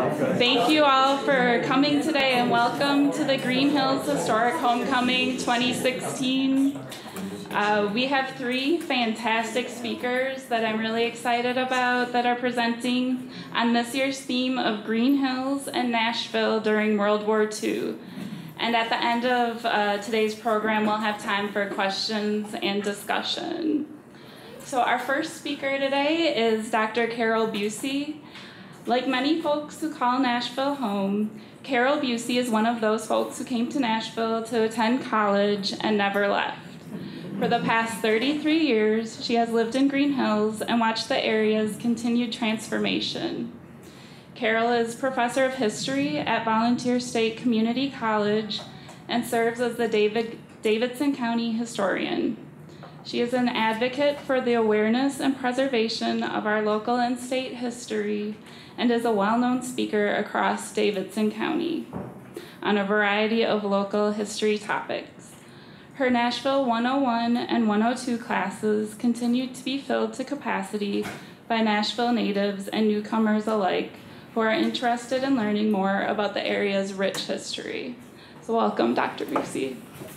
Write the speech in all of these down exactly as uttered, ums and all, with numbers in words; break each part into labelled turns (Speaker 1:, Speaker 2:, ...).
Speaker 1: Thank you all for coming today and welcome to the Green Hills Historic Homecoming twenty sixteen. Uh, we have three fantastic speakers that I'm really excited about that are presenting on this year's theme of Green Hills and Nashville during World War Two. And at the end of uh, today's program, we'll have time for questions and discussion. So our first speaker today is Doctor Carol Busey. Like many folks who call Nashville home, Carol Busey is one of those folks who came to Nashville to attend college and never left. For the past thirty-three years, she has lived in Green Hills and watched the area's continued transformation. Carol is professor of history at Volunteer State Community College and serves as the David, Davidson County historian. She is an advocate for the awareness and preservation of our local and state history and is a well-known speaker across Davidson County on a variety of local history topics. Her Nashville one oh one and one oh two classes continue to be filled to capacity by Nashville natives and newcomers alike who are interested in learning more about the area's rich history. So welcome, Doctor Busey.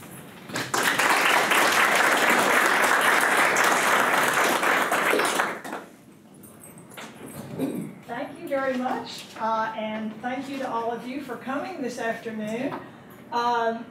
Speaker 2: Thank you very much, uh, and thank you to all of you for coming this afternoon. Um,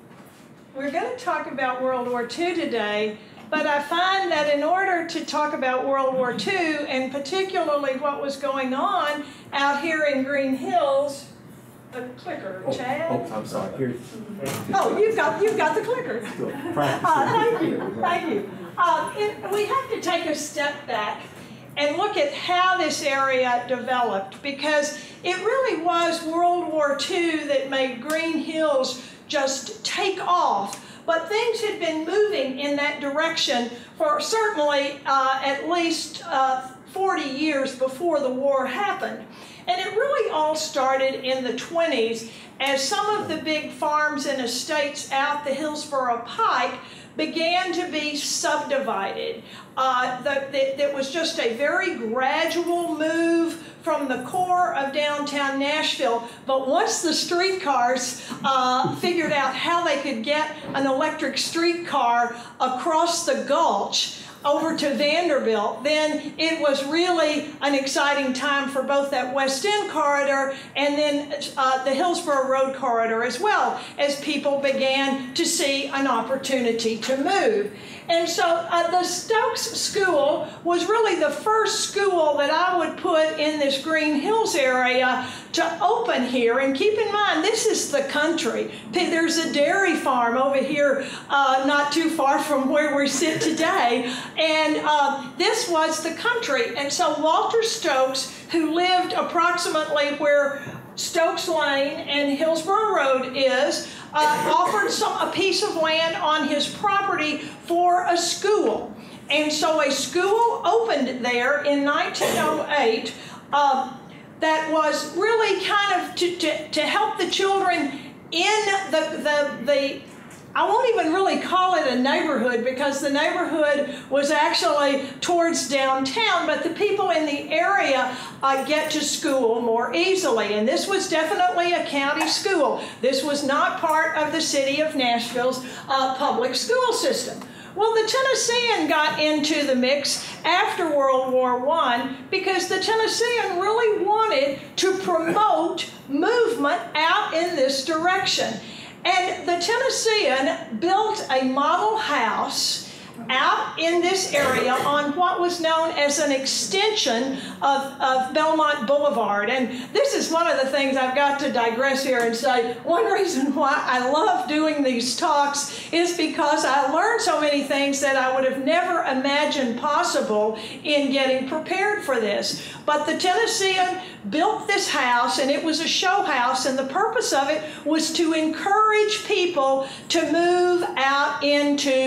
Speaker 2: we're going to talk about World War Two today, but I find that in order to talk about World War Two, and particularly what was going on out here in Green Hills, the clicker,
Speaker 3: oh,
Speaker 2: Chad.
Speaker 3: Oh, I'm sorry. Here.
Speaker 2: Oh, you've got you've got the clicker. Uh, thank you, thank you. Uh, it, we have to take a step back and look at how this area developed, because it really was World War Two that made Green Hills just take off. But things had been moving in that direction for certainly uh, at least uh, forty years before the war happened. And it really all started in the twenties as some of the big farms and estates out the Hillsborough Pike began to be subdivided. Uh, the, the, it was just a very gradual move from the core of downtown Nashville, but once the streetcars uh, figured out how they could get an electric streetcar across the gulch over to Vanderbilt, then it was really an exciting time for both that West End corridor and then uh, the Hillsborough Road corridor as well, as people began to see an opportunity to move. And so uh, the Stokes School was really the first school that I would put in this Green Hills area to open here. And keep in mind, this is the country. There's a dairy farm over here uh, not too far from where we sit today. And uh, this was the country. And so Walter Stokes, who lived approximately where Stokes Lane and Hillsborough Road is, uh, offered some, a piece of land on his property for a school. And so a school opened there in nineteen oh eight uh, that was really kind of to, to, to help the children in the, the, the I won't even really call it a neighborhood, because the neighborhood was actually towards downtown, but the people in the area uh, get to school more easily. And this was definitely a county school. This was not part of the city of Nashville's uh, public school system. Well, the Tennessean got into the mix after World War One because the Tennessean really wanted to promote movement out in this direction. And the Tennessean built a model house out in this area on what was known as an extension of, of Belmont Boulevard. And this is one of the things I've got to digress here and say, one reason why I love doing these talks is because I learned so many things that I would have never imagined possible in getting prepared for this. But the Tennessean built this house, and it was a show house, and the purpose of it was to encourage people to move out into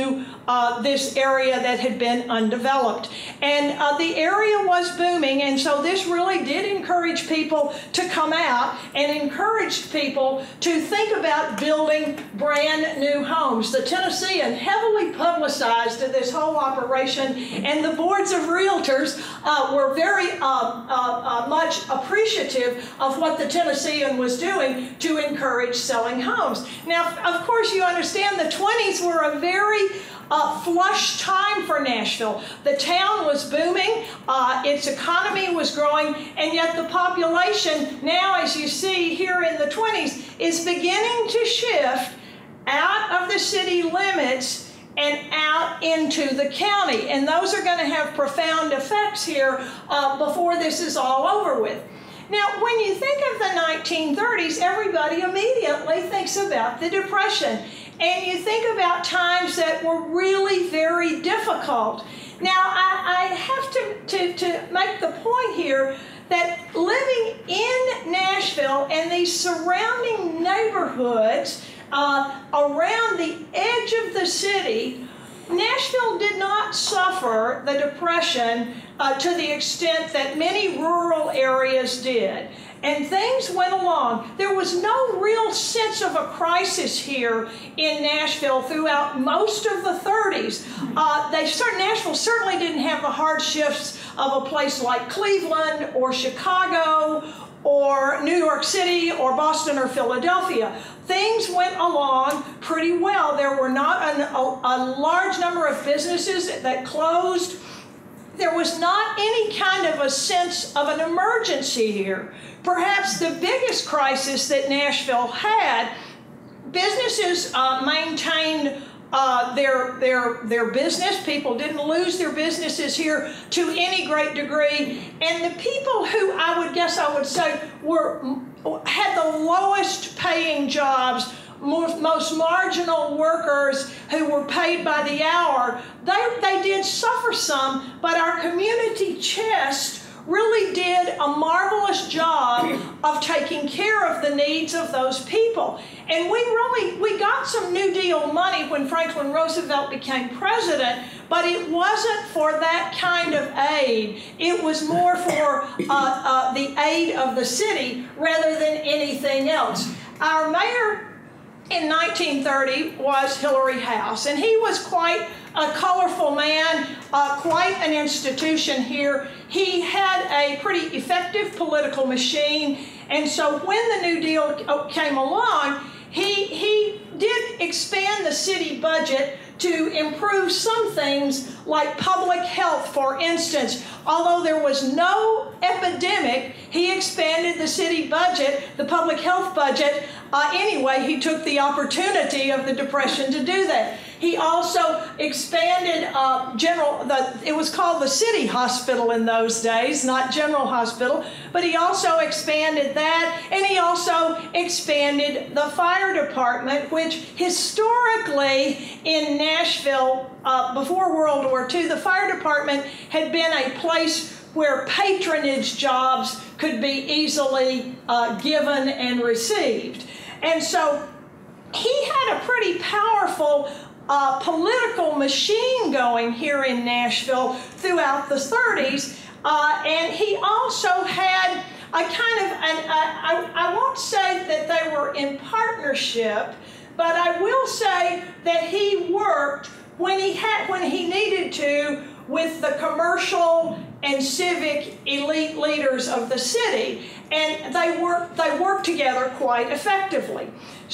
Speaker 2: uh, this area that had been undeveloped. And uh, the area was booming, and so this really did encourage people to come out and encouraged people to think about building brand new homes. The Tennessean heavily publicized this whole operation, and the boards of realtors uh, were very uh, uh, uh, much appreciative of what the Tennessean was doing to encourage selling homes. Now, of course, you understand the twenties were a very Uh, flush time for Nashville. The town was booming, uh, its economy was growing, and yet the population now, as you see here in the twenties, is beginning to shift out of the city limits and out into the county. And those are going to have profound effects here uh, before this is all over with. Now, when you think of the nineteen thirties, everybody immediately thinks about the Depression. And you think about times that were really very difficult. Now, I, I have to, to, to make the point here that living in Nashville and these surrounding neighborhoods uh, around the edge of the city, Nashville did not suffer the Depression uh, to the extent that many rural areas did. And things went along. There was no real sense of a crisis here in Nashville throughout most of the thirties. Uh, they started, Nashville certainly didn't have the hardships of a place like Cleveland or Chicago or New York City or Boston or Philadelphia. Things went along pretty well. There were not an, a, a large number of businesses that closed. There was not any kind of a sense of an emergency here. Perhaps the biggest crisis that Nashville had, businesses uh, maintained uh, their, their, their business. People didn't lose their businesses here to any great degree. And the people who I would guess I would say were, had the lowest paying jobs, most, most marginal workers who were paid by the hour, they, they did suffer some, but our community chest really did a marvelous job of taking care of the needs of those people. And we really, we got some New Deal money when Franklin Roosevelt became president, but it wasn't for that kind of aid. It was more for uh, uh, the aid of the city rather than anything else. Our mayor in nineteen thirty was Hillary House, and he was quite a colorful man, uh, quite an institution here. He had a pretty effective political machine, and so when the New Deal came along, he, he did expand the city budget to improve some things like public health, for instance. Although there was no epidemic, he expanded the city budget, the public health budget. Uh, anyway, he took the opportunity of the Depression to do that. He also expanded uh, general, the, it was called the City Hospital in those days, not General Hospital, but he also expanded that, and he also expanded the fire department, which historically in Nashville, uh, before World War Two, the fire department had been a place where patronage jobs could be easily uh, given and received. And so he had a pretty powerful uh, political machine going here in Nashville throughout the thirties. Uh, and he also had a kind of, an, a, I, I won't say that they were in partnership, but I will say that he worked when he had, when he needed to with the commercial and civic elite leaders of the city, and they worked they worked together quite effectively.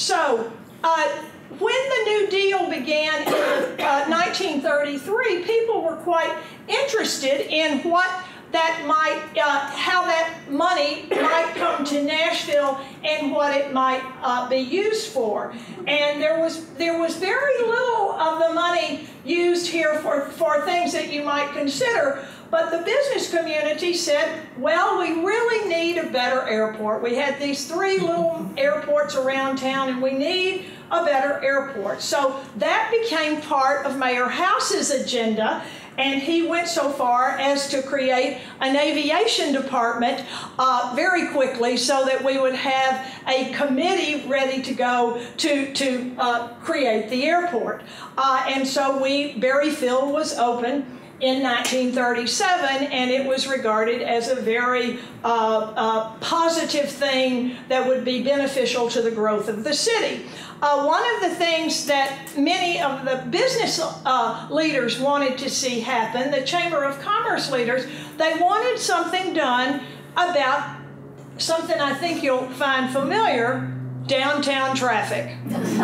Speaker 2: So uh, when the New Deal began in uh, nineteen thirty-three, people were quite interested in what that might, uh, how that money might come to Nashville and what it might uh, be used for. And there was there was very little of the money used here for, for things that you might consider. But the business community said, well, we really need a better airport. We had these three little airports around town, and we need a better airport. So that became part of Mayor House's agenda. and he went so far as to create an aviation department uh, very quickly so that we would have a committee ready to go to, to uh, create the airport. Uh, and so we, Berry Field was open in nineteen thirty-seven, and it was regarded as a very uh, uh, positive thing that would be beneficial to the growth of the city. Uh, one of the things that many of the business uh, leaders wanted to see happen, the Chamber of Commerce leaders, they wanted something done about something I think you'll find familiar, downtown traffic.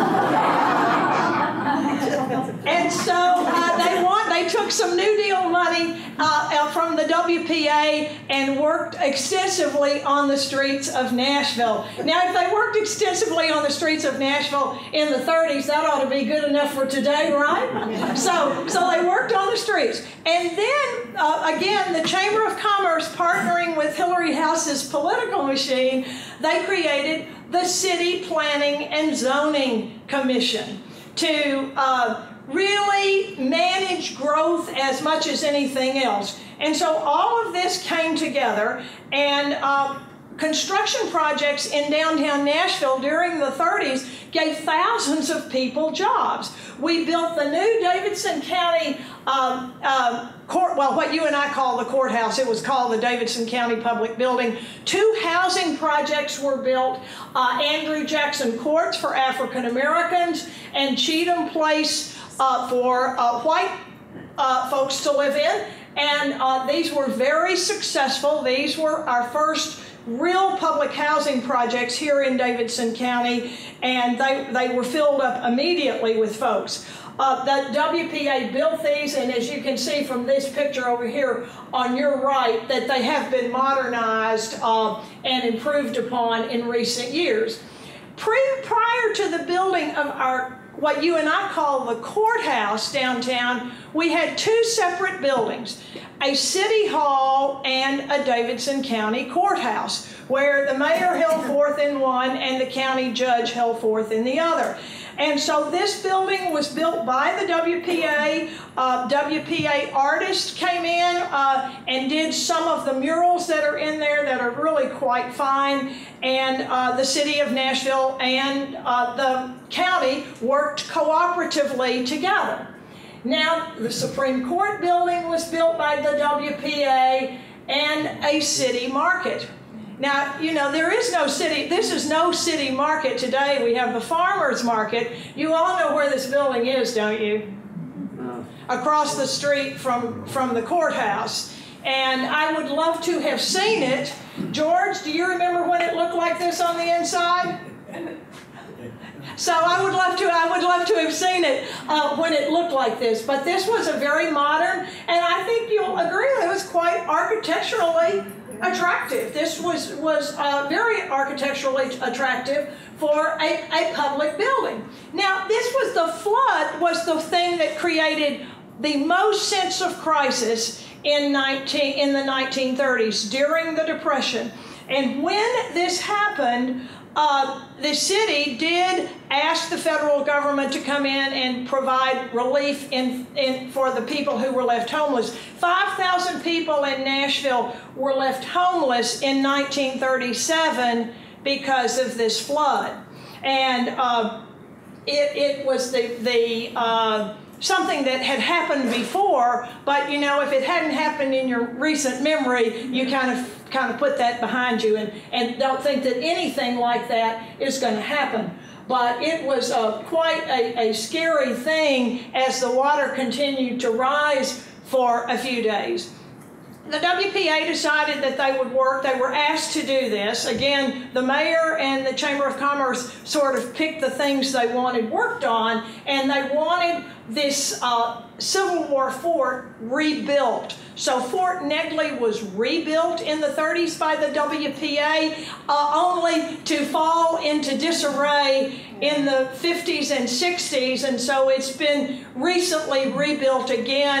Speaker 2: And so uh, they want they took some New Deal money uh, from the W P A and worked extensively on the streets of Nashville. Now, if they worked extensively on the streets of Nashville in the thirties, that ought to be good enough for today, right? So, so they worked on the streets. And then, uh, again, the Chamber of Commerce, partnering with Hillary House's political machine, they created the City Planning and Zoning Commission to uh, really manage growth as much as anything else. And so all of this came together, and uh, construction projects in downtown Nashville during the thirties gave thousands of people jobs. We built the new Davidson County um, uh, court, well, what you and I call the courthouse. It was called the Davidson County Public Building. Two housing projects were built, uh, Andrew Jackson Courts for African Americans and Cheatham Place uh, for uh, white uh, folks to live in. And uh, these were very successful. These were our first real public housing projects here in Davidson County, and they, they were filled up immediately with folks. Uh, the W P A built these, and as you can see from this picture over here on your right, that they have been modernized uh, and improved upon in recent years. Pre prior to the building of our what you and I call the courthouse downtown, we had two separate buildings, a city hall and a Davidson County courthouse, where the mayor held forth in one and the county judge held forth in the other. And so this building was built by the W P A. Uh, W P A artists came in uh, and did some of the murals that are in there that are really quite fine. And uh, the city of Nashville and uh, the county worked cooperatively together. Now, the Supreme Court building was built by the W P A and a city market. Now, you know, there is no city, this is no city market today. We have the farmer's market. You all know where this building is, don't you? No. Across the street from, from the courthouse. And I would love to have seen it. George, do you remember when it looked like this on the inside? So I would love to, I would love to have seen it uh, when it looked like this. But this was a very modern, and I think you'll agree it was quite architecturally attractive. This was, was uh, very architecturally attractive for a, a public building. Now, this was the flood was the thing that created the most sense of crisis in, nineteen, in the nineteen thirties during the Depression. And when this happened, Uh, the city did ask the federal government to come in and provide relief in, in, for the people who were left homeless. five thousand people in Nashville were left homeless in nineteen thirty-seven because of this flood. And uh, it, it was the, the uh, something that had happened before, but you know, if it hadn't happened in your recent memory, you kind of kind of put that behind you and, and don't think that anything like that is going to happen. But it was uh, quite a, a scary thing as the water continued to rise for a few days. The W P A decided that they would work. They were asked to do this. Again, the mayor and the Chamber of Commerce sort of picked the things they wanted worked on, and they wanted this uh, Civil War fort rebuilt. So Fort Negley was rebuilt in the thirties by the W P A, uh, only to fall into disarray in the fifties and sixties, and so it's been recently rebuilt again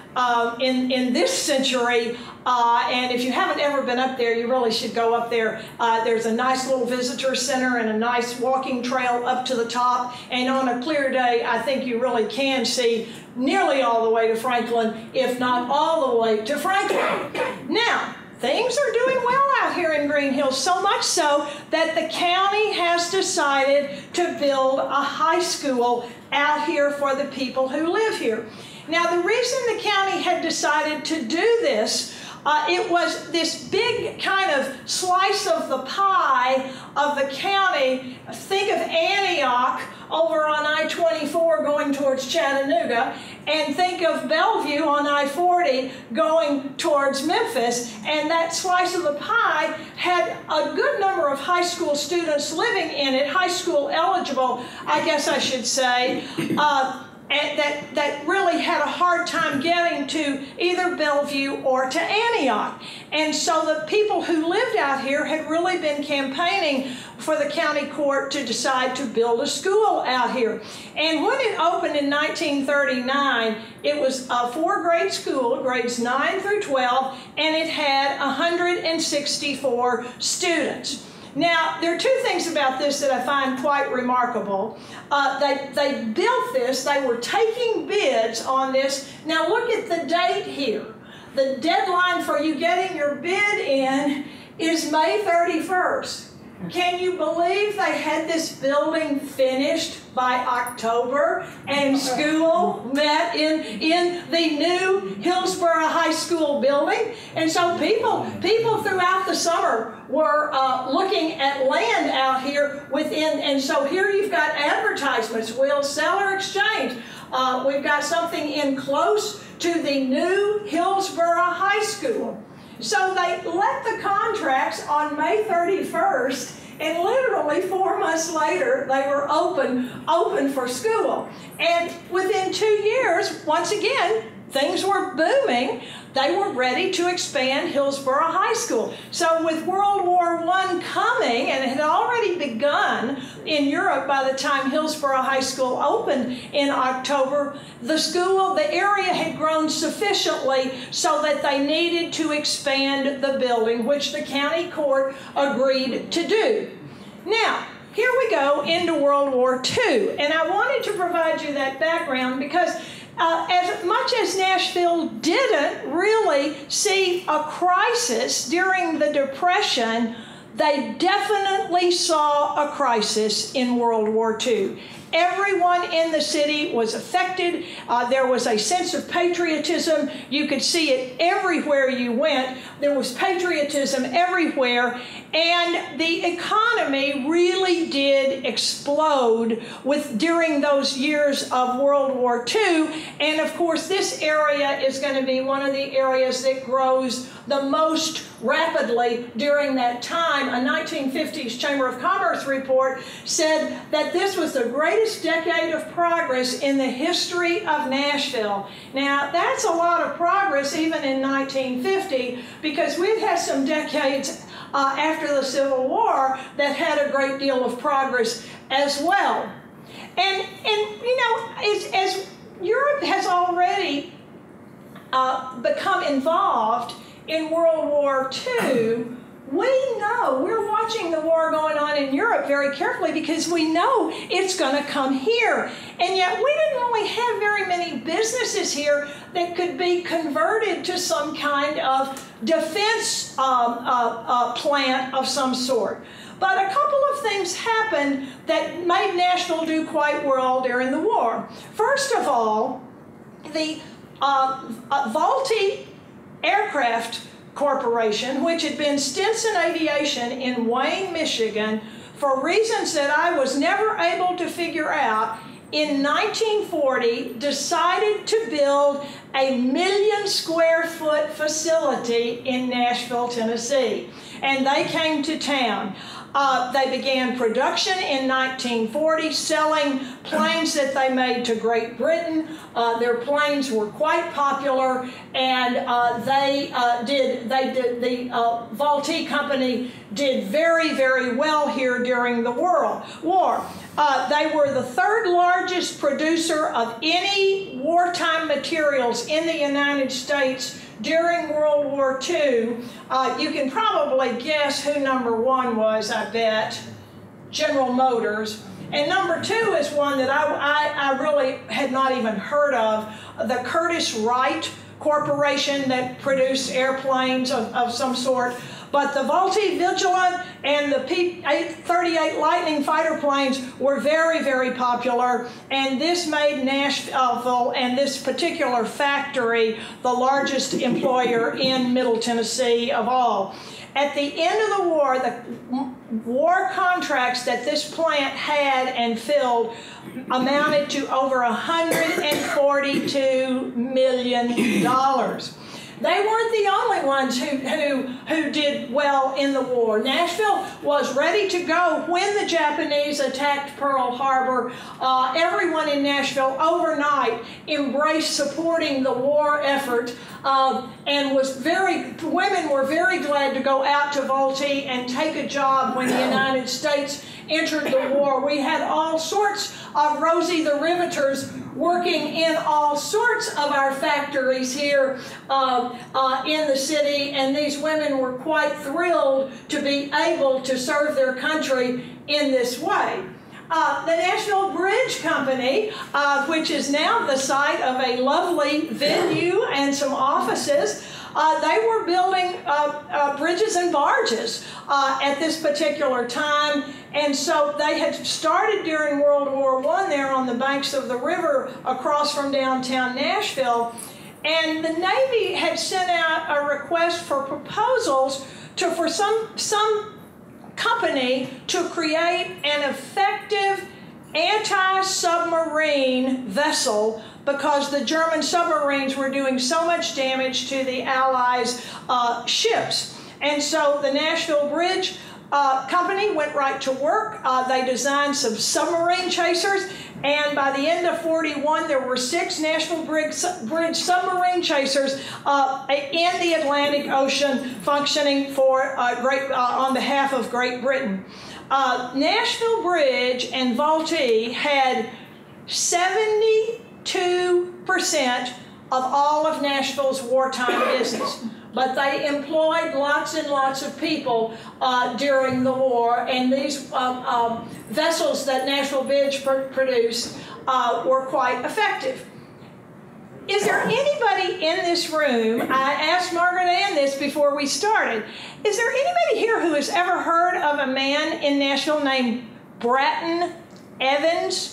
Speaker 2: um, in, in this century. Uh, and if you haven't ever been up there, you really should go up there. Uh, there's a nice little visitor center and a nice walking trail up to the top. And on a clear day, I think you really can see nearly all the way to Franklin, if not all the way to Franklin. Now, things are doing well out here in Green Hills, so much so that the county has decided to build a high school out here for the people who live here. Now, the reason the county had decided to do this, uh, it was this big kind of slice of the pie of the county. Think of Antioch over on I twenty-four going towards Chattanooga, and think of Bellevue on I forty going towards Memphis, and that slice of the pie had a good number of high school students living in it, high school eligible, I guess I should say, uh, and that, that really had a hard time getting to either Bellevue or to Antioch. And so the people who lived out here had really been campaigning for the county court to decide to build a school out here. And when it opened in nineteen thirty-nine, it was a four-grade school, grades nine through twelve, and it had one hundred sixty-four students. Now, there are two things about this that I find quite remarkable. Uh, they, they built this, they were taking bids on this. Now look at the date here. The deadline for you getting your bid in is May thirty-first. Can you believe they had this building finished by October and school met in, in the new Hillsborough High School building? And so people, people throughout the summer were uh, looking at land out here within, and so here you've got advertisements, will sell or exchange. Uh, we've got something in close to the new Hillsborough High School. So they let the contracts on May thirty-first, and literally four months later, they were open, open for school. And within two years, once again, things were booming. They were ready to expand Hillsborough High School. So with World War One coming, and it had already begun in Europe by the time Hillsborough High School opened in October, the school, the area had grown sufficiently so that they needed to expand the building, which the county court agreed to do. Now, here we go into World War Two, and I wanted to provide you that background because Uh, as much as Nashville didn't really see a crisis during the Depression, they definitely saw a crisis in World War Two. Everyone in the city was affected. Uh, there was a sense of patriotism. You could see it everywhere you went. There was patriotism everywhere. And the economy really did explode with during those years of World War Two. And of course, this area is going to be one of the areas that grows the most rapidly during that time. A nineteen fifties Chamber of Commerce report said that this was the greatest decade of progress in the history of Nashville. Now, that's a lot of progress even in nineteen fifty, because we've had some decades uh, after the Civil War that had a great deal of progress as well. And, and you know, as, as Europe has already uh, become involved in World War Two, we know, we're watching the war going on in Europe very carefully because we know it's going to come here. And yet we didn't really have very many businesses here that could be converted to some kind of defense um, uh, uh, plant of some sort. But a couple of things happened that made Nashville do quite well during the war. First of all, the uh, uh, Vultee Aircraft Corporation, which had been Stinson Aviation in Wayne, Michigan, for reasons that I was never able to figure out, in nineteen forty decided to build a million square foot facility in Nashville, Tennessee. And they came to town. Uh, they began production in nineteen forty, selling planes that they made to Great Britain. Uh, their planes were quite popular, and uh, they uh, did. They did. The uh, Vultee company did very, very well here during the war. War. Uh, they were the third largest producer of any wartime materials in the United States during World War Two. Uh, you can probably guess who number one was, I bet. General Motors. And number two is one that I, I, I really had not even heard of, the Curtiss Wright Corporation that produced airplanes of, of some sort. But the Vultee Vigilant and the P thirty-eight Lightning fighter planes were very, very popular. And this made Nashville and this particular factory the largest employer in Middle Tennessee of all. At the end of the war, the war contracts that this plant had and filled amounted to over one hundred forty-two million dollars. They weren't the only ones who, who, who did well in the war. Nashville was ready to go when the Japanese attacked Pearl Harbor. Uh, everyone in Nashville overnight embraced supporting the war effort, uh, and was very, women were very glad to go out to Vultee and take a job when the United States entered the war. We had all sorts of Rosie the Riveters working in all sorts of our factories here uh, uh, in the city, and these women were quite thrilled to be able to serve their country in this way. Uh, the Nashville Bridge Company, uh, which is now the site of a lovely venue and some offices, Uh, they were building uh, uh, bridges and barges uh, at this particular time, and so they had started during World War One there on the banks of the river across from downtown Nashville, and the Navy had sent out a request for proposals to for some some company to create an effective anti-submarine vessel, because the German submarines were doing so much damage to the Allies' uh, ships. And so the Nashville Bridge uh, Company went right to work. Uh, they designed some submarine chasers, and by the end of forty-one, there were six Nashville Bridge, Bridge submarine chasers uh, in the Atlantic Ocean functioning for uh, great, uh, on behalf of Great Britain. Uh, Nashville Bridge and Vultee had seventy-two percent of all of Nashville's wartime business, but they employed lots and lots of people uh, during the war, and these uh, uh, vessels that Nashville Bridge pr produced uh, were quite effective. Is there anybody in this room, I asked Margaret Ann this before we started, is there anybody here who has ever heard of a man in Nashville named Bratton Evans?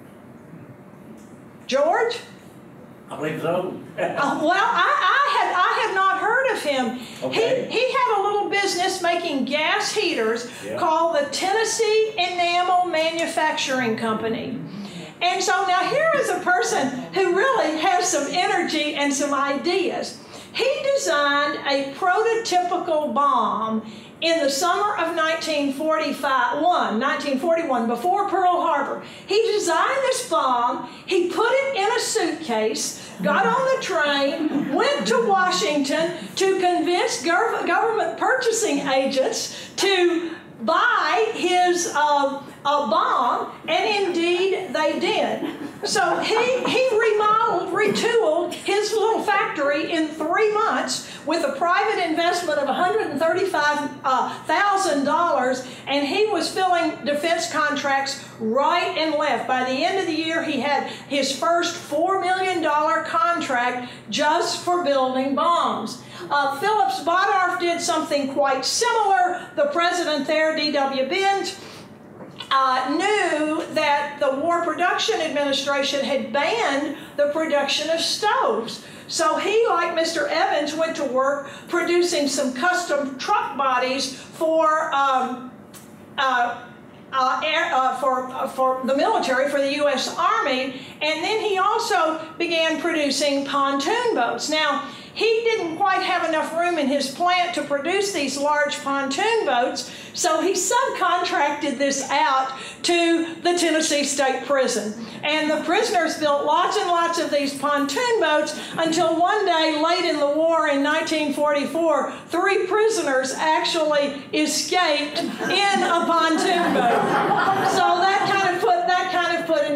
Speaker 2: George?
Speaker 3: I believe so.
Speaker 2: uh, well, I, I, had, I had not heard of him.
Speaker 3: Okay.
Speaker 2: He, he had a little business making gas heaters
Speaker 3: yeah.
Speaker 2: called the Tennessee Enamel Manufacturing Company. And so now here is a person who really has some energy and some ideas. He designed a prototypical bomb in the summer of nineteen forty-one, nineteen forty-one, before Pearl Harbor. He designed this bomb, he put it in a suitcase, got on the train, went to Washington to convince gov government purchasing agents to buy his uh, uh, bomb, and indeed they did. So he, he remodeled, retooled his little factory in three months with a private investment of one hundred thirty-five thousand dollars, and he was filling defense contracts right and left. By the end of the year, he had his first four million dollar contract just for building bombs. Uh, Phillips Bodorf did something quite similar. The president there, D W Benz, Uh, knew that the War Production Administration had banned the production of stoves. So he, like Mister Evans, went to work producing some custom truck bodies for um, uh, uh, air, uh, for uh, for the military, for the U S Army, and then he also began producing pontoon boats. Now, he didn't quite have enough room in his plant to produce these large pontoon boats, so he subcontracted this out to the Tennessee State Prison. And the prisoners built lots and lots of these pontoon boats until one day late in the war in nineteen forty-four, three prisoners actually escaped in a pontoon boat. So that kind of put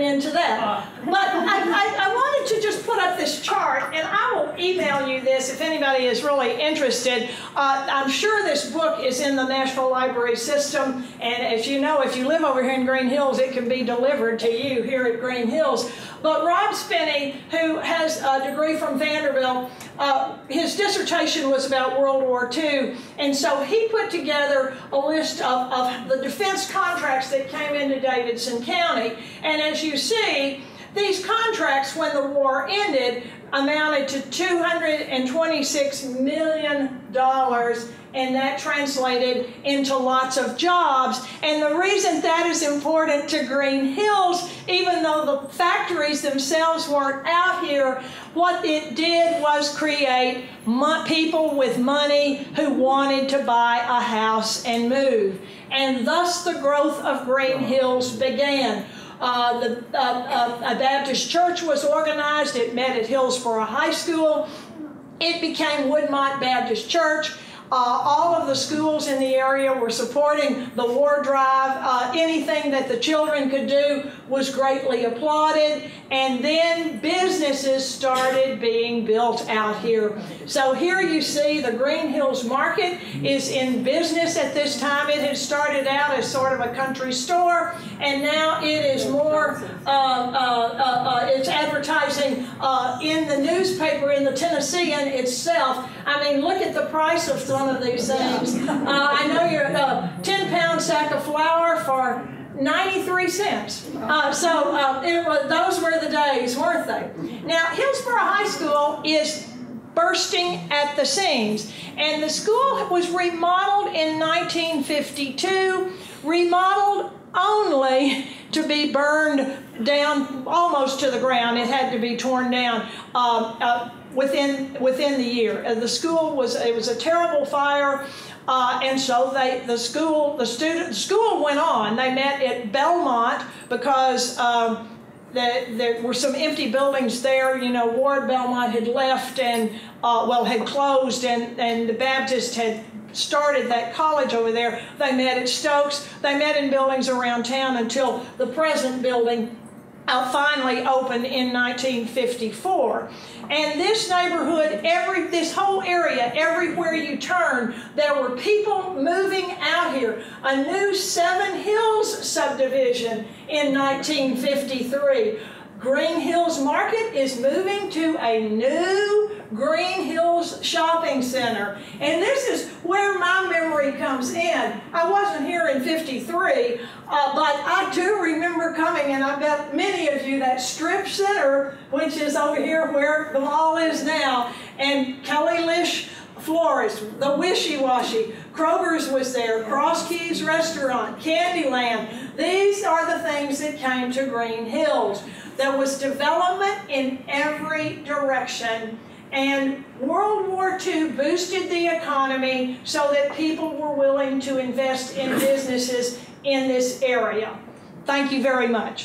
Speaker 2: went into that. But I, I, I wanted to just put up this chart, and I will email you this if anybody is really interested. Uh, I'm sure this book is in the Nashville Library System, and as you know, if you live over here in Green Hills, it can be delivered to you here at Green Hills. But Rob Spinney, who has a degree from Vanderbilt, uh, his dissertation was about World War Two, and so he put together a list of, of the defense contracts that came into Davidson County. And as you see, these contracts, when the war ended, amounted to two hundred twenty-six million dollars, and that translated into lots of jobs. And the reason that is important to Green Hills, even though the factories themselves weren't out here, what it did was create people with money who wanted to buy a house and move. And thus the growth of Green Hills began. Uh, the uh, uh, a Baptist church was organized. It met at Hillsborough High School. It became Woodmont Baptist Church. Uh, all of the schools in the area were supporting the war drive. Uh, anything that the children could do was greatly applauded. And then businesses started being built out here. So here you see the Green Hills Market is in business at this time. It had started out as sort of a country store, and now it is more, uh, uh, uh, uh, it's advertising uh, in the newspaper, in the Tennessean itself. I mean, look at the price of some of these things. Uh, I know your uh, ten pound sack of flour for ninety-three cents. Uh, so uh, it was, those were the days, weren't they? Now, Hillsborough High School is bursting at the seams, and the school was remodeled in nineteen fifty-two, remodeled only to be burned down almost to the ground. It had to be torn down uh, uh, within within the year. Uh, the school was it was a terrible fire. Uh, and so they, the school, the student, the school went on. They met at Belmont because um, the, there were some empty buildings there. You know, Ward Belmont had left and, uh, well, had closed, and, and the Baptist had started that college over there. They met at Stokes. They met in buildings around town until the present building uh, finally opened in nineteen fifty-four. And this neighborhood, every this whole area, everywhere you turn, there were people moving out here. A new Seven Hills subdivision in nineteen fifty-three. Green Hills Market is moving to a new Green Hills Shopping Center. And this is where my memory comes in. I wasn't here in fifty-three, uh, but I do remember coming, and I bet many of you, that strip center, which is over here where the mall is now, and Kelly Lish Florist, the Wishy Washy, Kroger's was there, Cross Keys Restaurant, Candyland. These are the things that came to Green Hills. There was development in every direction, and World War Two boosted the economy so that people were willing to invest in businesses in this area. Thank you very much.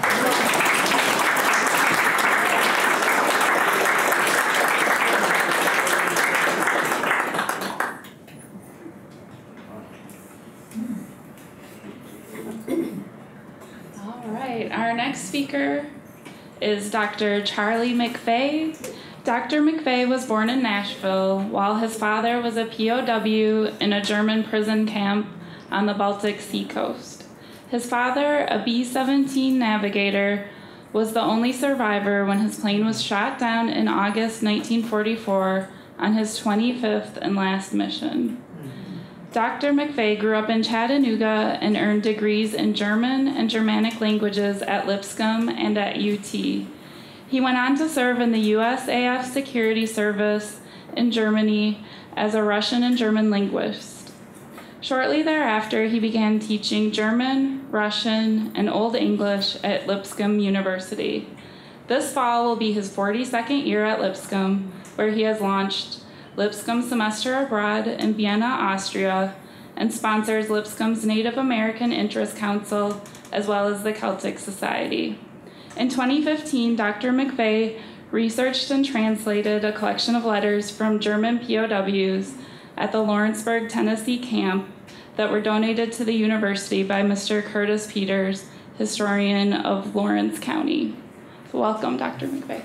Speaker 1: Our next speaker is Doctor Charlie McVeigh. Doctor McVeigh was born in Nashville while his father was a P O W in a German prison camp on the Baltic Sea coast. His father, a B seventeen navigator, was the only survivor when his plane was shot down in August nineteen forty-four on his twenty-fifth and last mission. Doctor McVeigh grew up in Chattanooga and earned degrees in German and Germanic languages at Lipscomb and at U T. He went on to serve in the U S A F Security Service in Germany as a Russian and German linguist. Shortly thereafter, he began teaching German, Russian, and Old English at Lipscomb University. This fall will be his forty-second year at Lipscomb, where he has launched Lipscomb Semester Abroad in Vienna, Austria, and sponsors Lipscomb's Native American Interest Council, as well as the Celtic Society. In twenty fifteen, Doctor McVeigh researched and translated a collection of letters from German P O Ws at the Lawrenceburg, Tennessee camp that were donated to the university by Mister Curtis Peters, historian of Lawrence County. So welcome, Doctor McVeigh.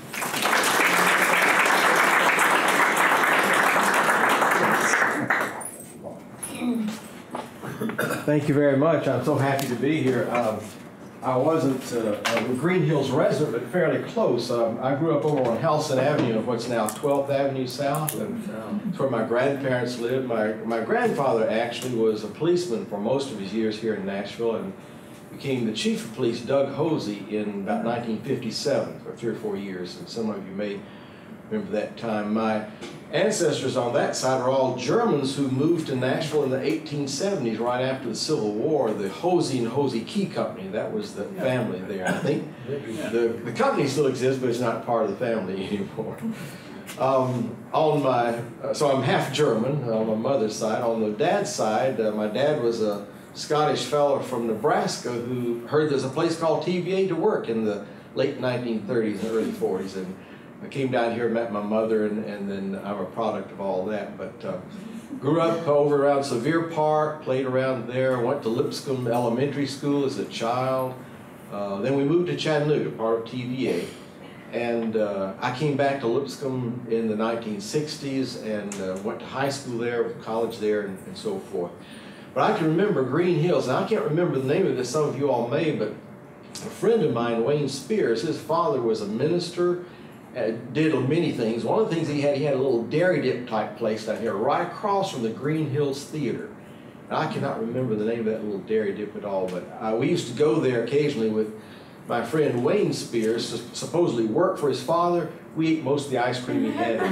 Speaker 3: Thank you very much. I'm so happy to be here. Um, I wasn't uh, a Green Hills resident, but fairly close. Um, I grew up over on Halcyon Avenue, what's now twelfth Avenue South, and it's where my grandparents lived. My, my grandfather actually was a policeman for most of his years here in Nashville, and became the chief of police, Doug Hosey, in about nineteen fifty-seven, for three or four years, and some of you may remember that time. My ancestors on that side are all Germans who moved to Nashville in the eighteen seventies, right after the Civil War. The Hosey and Hosey Key Company, that was the family there. I think the, the company still exists, but it's not part of the family anymore. Um, on my, uh, so I'm half German on my mother's side. On the dad's side, uh, my dad was a Scottish fellow from Nebraska who heard there's a place called T V A to work in the late nineteen thirties and early forties. And I came down here, met my mother, and, and then I'm a product of all that. But uh, grew up over around Sevier Park, played around there, went to Lipscomb Elementary School as a child. Uh, then we moved to Chattanooga, part of T V A. And uh, I came back to Lipscomb in the nineteen sixties and uh, went to high school there, college there, and, and so forth. But I can remember Green Hills, and I can't remember the name of this, some of you all may, but a friend of mine, Wayne Spears, his father was a minister, uh, did many things. One of the things he had, he had a little dairy dip type place down here, right across from the Green Hills Theater. And I cannot remember the name of that little dairy dip at all, but uh, we used to go there occasionally with my friend Wayne Spears, supposedly worked for his father. We ate most of the ice cream he had.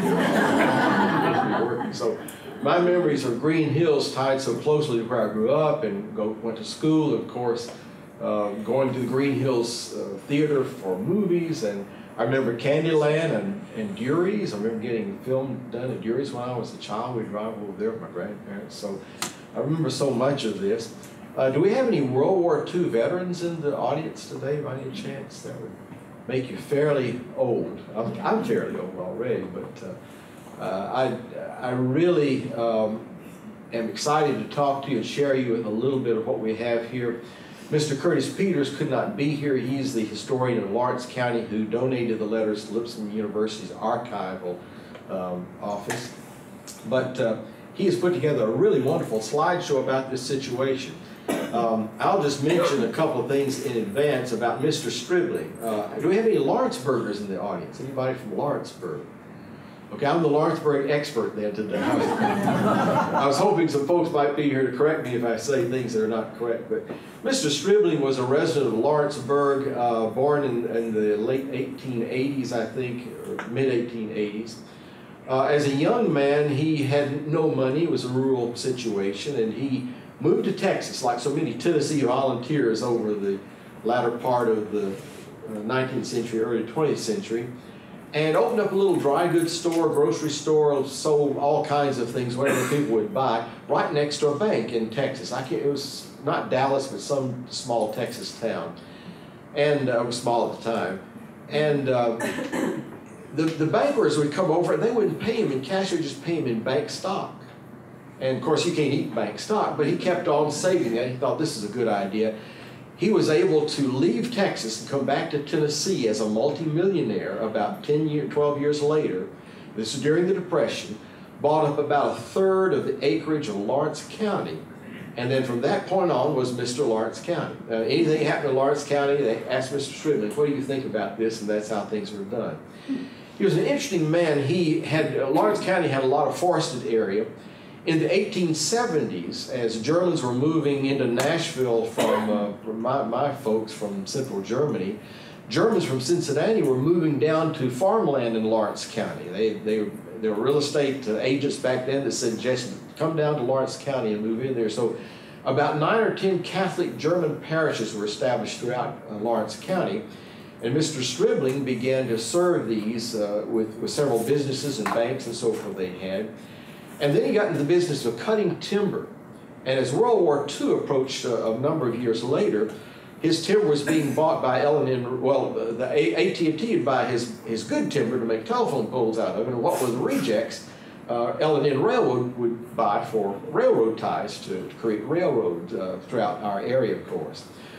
Speaker 3: So my memories of Green Hills tied so closely to where I grew up and go, went to school, of course, uh, going to the Green Hills uh, Theater for movies. And I remember Candyland and, and Dury's. I remember getting film done at Dury's when I was a child. We'd drive over there with my grandparents. So I remember so much of this. Uh, do we have any World War Two veterans in the audience today by any chance? That would make you fairly old. I'm, I'm fairly old already, but uh, uh, I, I really um, am excited to talk to you and share you with a little bit of what we have here. Mister Curtis Peters could not be here. He's the historian of Lawrence County who donated the letters to Lipscomb University's archival um, office. But uh, he has put together a really wonderful slideshow about this situation. Um, I'll just mention a couple of things in advance about Mister Stribling. Uh, do we have any Lawrenceburgers in the audience? Anybody from Lawrenceburg? Okay, I'm the Lawrenceburg expert then today. I was, I was hoping some folks might be here to correct me if I say things that are not correct. But Mister Stribling was a resident of Lawrenceburg, uh, born in, in the late eighteen eighties, I think, or mid eighteen eighties. Uh, as a young man, he had no money. It was a rural situation, and he moved to Texas, like so many Tennessee volunteers over the latter part of the nineteenth century, early twentieth century, and opened up a little dry goods store, grocery store, sold all kinds of things, whatever people would buy, right next to a bank in Texas. I can't, it was not Dallas, but some small Texas town, and uh, it was small at the time. And uh, the, the bankers would come over, and they wouldn't pay him in cash, they would just pay him in bank stock. And of course, he can't eat bank stock, but he kept on saving it. He thought this is a good idea. He was able to leave Texas and come back to Tennessee as a multimillionaire about ten years, twelve years later. This is during the Depression. Bought up about a third of the acreage of Lawrence County. And then from that point on was Mister Lawrence County. Uh, anything happened in Lawrence County, they asked Mister Stribling, what do you think about this? And that's how things were done. He was an interesting man. He had, uh, Lawrence County had a lot of forested area. In the eighteen seventies, as Germans were moving into Nashville from, uh, from my, my folks from central Germany, Germans from Cincinnati were moving down to farmland in Lawrence County. They, they, they were real estate uh, agents back then that suggested, come down to Lawrence County and move in there. So about nine or ten Catholic German parishes were established throughout uh, Lawrence County. And Mister Stribling began to serve these uh, with, with several businesses and banks and so forth they had. And then he got into the business of cutting timber. And as World War Two approached uh, a number of years later, his timber was being bought by L and N, well, the, the A T and T would buy his, his good timber to make telephone poles out of it, and what were the rejects, uh, L and N Railroad would buy for railroad ties to, to create railroads uh, throughout our area, of course.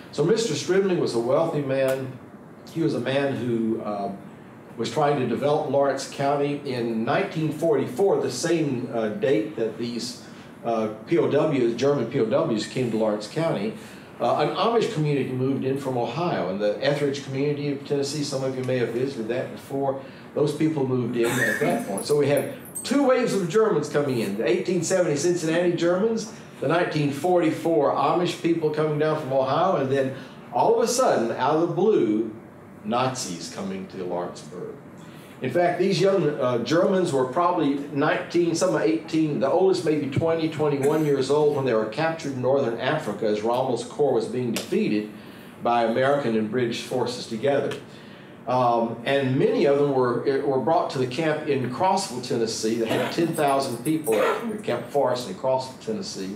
Speaker 3: So Mister Stribling was a wealthy man. He was a man who uh, was trying to develop Lawrence County. In nineteen forty-four, the same uh, date that these uh, P O Ws, German P O Ws came to Lawrence County, uh, an Amish community moved in from Ohio. And the Etheridge community of Tennessee, some of you may have visited that before, those people moved in at that point. So we have two waves of Germans coming in, the eighteen seventy Cincinnati Germans, the nineteen forty-four Amish people coming down from Ohio, and then all of a sudden, out of the blue, Nazis coming to Lawrenceburg. In fact, these young uh, Germans were probably nineteen, some are eighteen, the oldest maybe twenty, twenty-one years old when they were captured in northern Africa as Rommel's corps was being defeated by American and British forces together. Um, and many of them were, were brought to the camp in Crossville, Tennessee. They had ten thousand people at Camp Forest in Crossville, Tennessee.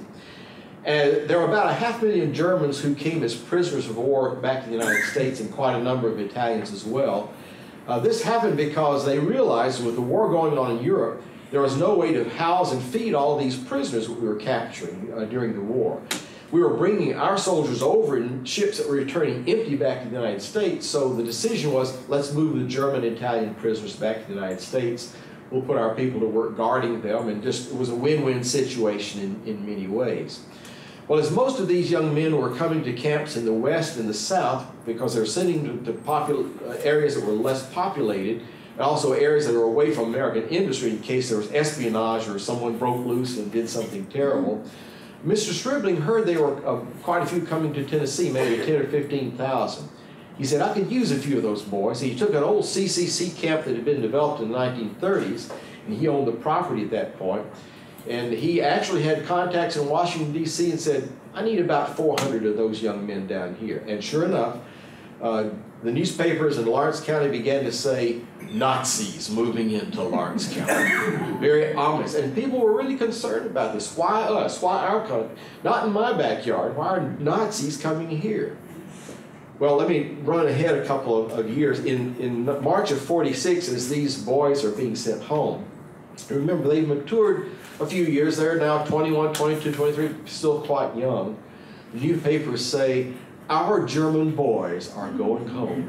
Speaker 3: And there were about a half million Germans who came as prisoners of war back to the United States, and quite a number of Italians as well. Uh, this happened because they realized with the war going on in Europe, there was no way to house and feed all these prisoners that we were capturing uh, during the war. We were bringing our soldiers over in ships that were returning empty back to the United States, so the decision was, let's move the German and Italian prisoners back to the United States. We'll put our people to work guarding them, and just it was a win-win situation in, in many ways. Well, as most of these young men were coming to camps in the West and the South, because they were sending to, to popul uh, areas that were less populated, and also areas that were away from American industry in case there was espionage or someone broke loose and did something terrible, Mister Stribling heard there were uh, quite a few coming to Tennessee, maybe ten or fifteen thousand. He said, I could use a few of those boys. He took an old C C C camp that had been developed in the nineteen thirties, and he owned the property at that point. And he actually had contacts in Washington, D C and said, I need about four hundred of those young men down here. And sure enough, uh, the newspapers in Lawrence County began to say, Nazis moving into Lawrence County. Very ominous. And people were really concerned about this. Why us? Why our country? Not in my backyard. Why are Nazis coming here? Well, let me run ahead a couple of, of years. In, in March of forty-six, as these boys are being sent home, remember they matured a few years. They're now twenty-one, twenty-two, twenty-three, still quite young. The newspapers say, our German boys are going home.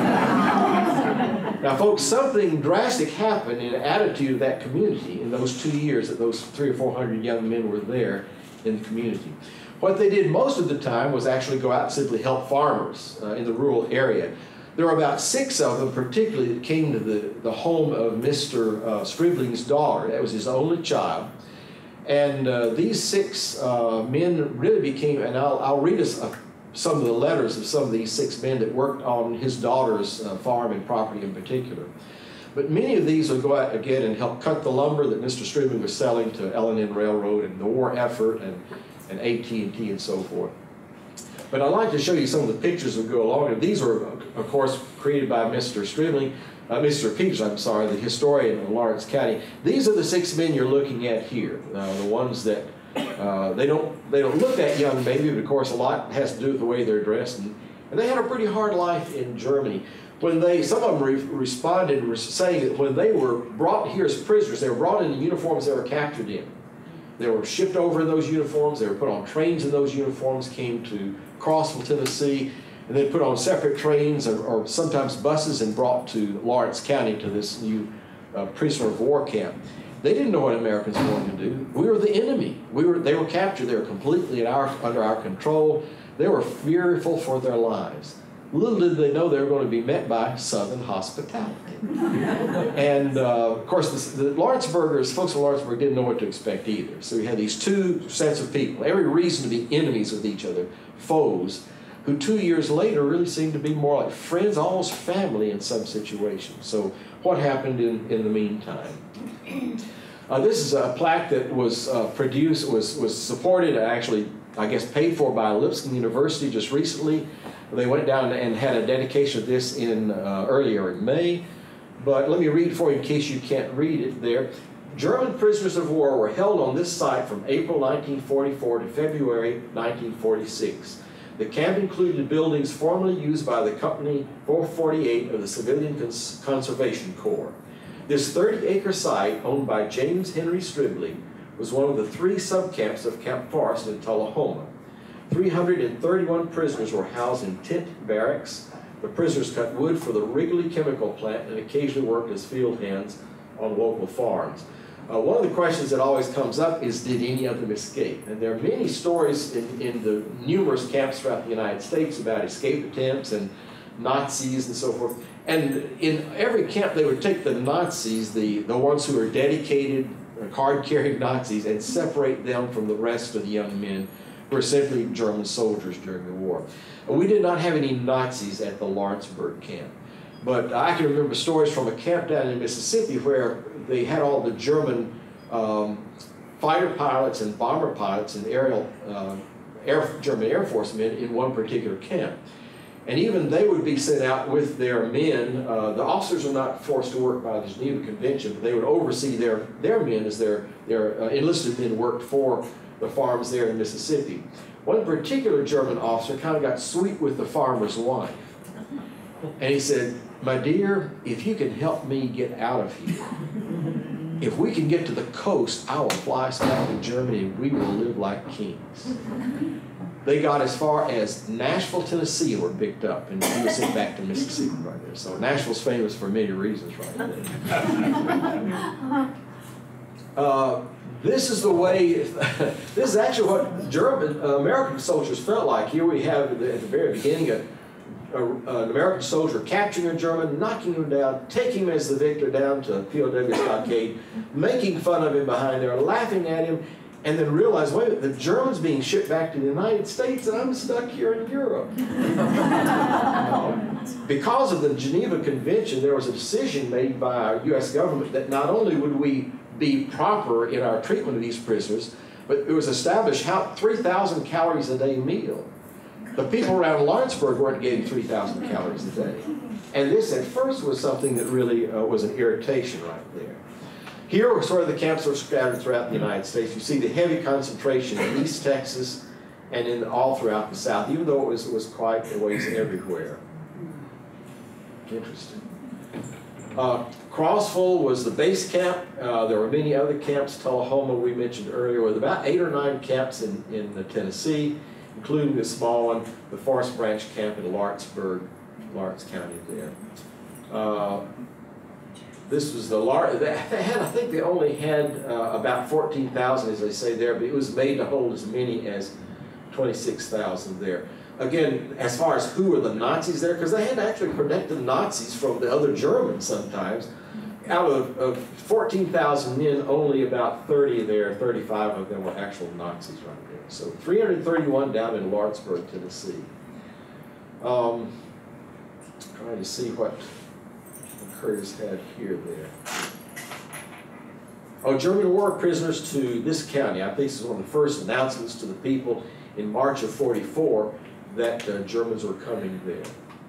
Speaker 3: Now, folks, something drastic happened in the attitude of that community in those two years that those three or four hundred young men were there in the community. What they did most of the time was actually go out and simply help farmers uh, in the rural area. There were about six of them, particularly, that came to the, the home of Mister Uh, Stribling's daughter. That was his only child. And uh, these six uh, men really became, and I'll, I'll read us a some of the letters of some of these six men that worked on his daughter's uh, farm and property in particular. But many of these would go out again and help cut the lumber that Mister Stribling was selling to L and N Railroad and the war effort and, and A T and T and so forth. But I'd like to show you some of the pictures that go along. And these were, of course, created by Mister Stribling, uh, Mister Peters, I'm sorry, the historian of Lawrence County. These are the six men you're looking at here, uh, the ones that Uh, they don't they don't look that young maybe, but of course a lot has to do with the way they're dressed, and, and they had a pretty hard life in Germany. When they, some of them re responded were saying that when they were brought here as prisoners, they were brought in the uniforms they were captured in. They were shipped over in those uniforms, they were put on trains in those uniforms, came to Crossville, Tennessee, and then put on separate trains or, or sometimes buses and brought to Lawrence County to this new uh, prisoner of war camp. They didn't know what Americans were going to do. We were the enemy. We were, they were captured. They were completely at our, under our control. They were fearful for their lives. Little did they know they were going to be met by Southern hospitality. And uh, of course, the, the Lawrenceburgers, folks in Lawrenceburg didn't know what to expect either. So we had these two sets of people, every reason to be enemies with each other, foes, who two years later really seemed to be more like friends, almost family in some situations. So what happened in, in the meantime? Uh, this is a plaque that was uh, produced, was, was supported, actually, I guess, paid for by Lipscomb University just recently. They went down and had a dedication of this in uh, earlier in May. But let me read for you in case you can't read it there. German prisoners of war were held on this site from April nineteen forty-four to February nineteen forty-six. The camp included buildings formerly used by the Company four forty-eight of the Civilian Cons Conservation Corps. This thirty acre site, owned by James Henry Stribling, was one of the three subcamps of Camp Forest in Tullahoma. three hundred thirty-one prisoners were housed in tent barracks. The prisoners cut wood for the Wrigley chemical plant and occasionally worked as field hands on local farms. Uh, one of the questions that always comes up is, did any of them escape? And there are many stories in, in the numerous camps throughout the United States about escape attempts and Nazis and so forth. And in every camp, they would take the Nazis, the, the ones who are dedicated, card-carrying Nazis, and separate them from the rest of the young men who were simply German soldiers during the war. And we did not have any Nazis at the Lawrenceburg camp. But I can remember stories from a camp down in Mississippi where they had all the German um, fighter pilots and bomber pilots and aerial uh, air, German Air Force men in one particular camp. And even they would be sent out with their men. Uh, the officers were not forced to work by the Geneva Convention, but they would oversee their, their men as their, their uh, enlisted men worked for the farms there in Mississippi. One particular German officer kind of got sweet with the farmer's wife. And he said, "My dear, if you can help me get out of here, if we can get to the coast, I will fly us back to Germany and we will live like kings." They got as far as Nashville, Tennessee, and were picked up, and he was sent back to Mississippi right there. So Nashville's famous for many reasons right there. Uh, this is the way, this is actually what German, uh, American soldiers felt like. Here we have at the, at the very beginning a, a, an American soldier capturing a German, knocking him down, taking him as the victor down to a P O W stockade, making fun of him behind there, laughing at him, and then realize, wait a minute, the German's being shipped back to the United States and I'm stuck here in Europe. Because of the Geneva Convention, there was a decision made by our U S government that not only would we be proper in our treatment of these prisoners, but it was established how three thousand calories a day meal. The people around Lawrenceburg weren't getting three thousand calories a day. And this at first was something that really uh, was an irritation right there. Here are sort of the camps that were scattered throughout the United States. You see the heavy concentration in East Texas and in all throughout the South, even though it was, it was quite a ways everywhere. Interesting. Uh, Crossville was the base camp. Uh, there were many other camps. Tullahoma, we mentioned earlier, with about eight or nine camps in, in uh, Tennessee, including the small one, the Forest Branch camp in Lawrenceburg, Lawrence County there. Uh, This was the large, they had, I think they only had uh, about fourteen thousand, as they say there, but it was made to hold as many as twenty-six thousand there. Again, as far as who were the Nazis there, because they had to actually protect the Nazis from the other Germans sometimes. Out of, of fourteen thousand men, only about thirty there, thirty-five of them were actual Nazis right there. So three hundred thirty-one down in Lawrenceburg, Tennessee. Um, trying to see what Curtis had here there. Oh, German war prisoners to this county. I think this is one of the first announcements to the people in March of forty-four that uh, Germans were coming there.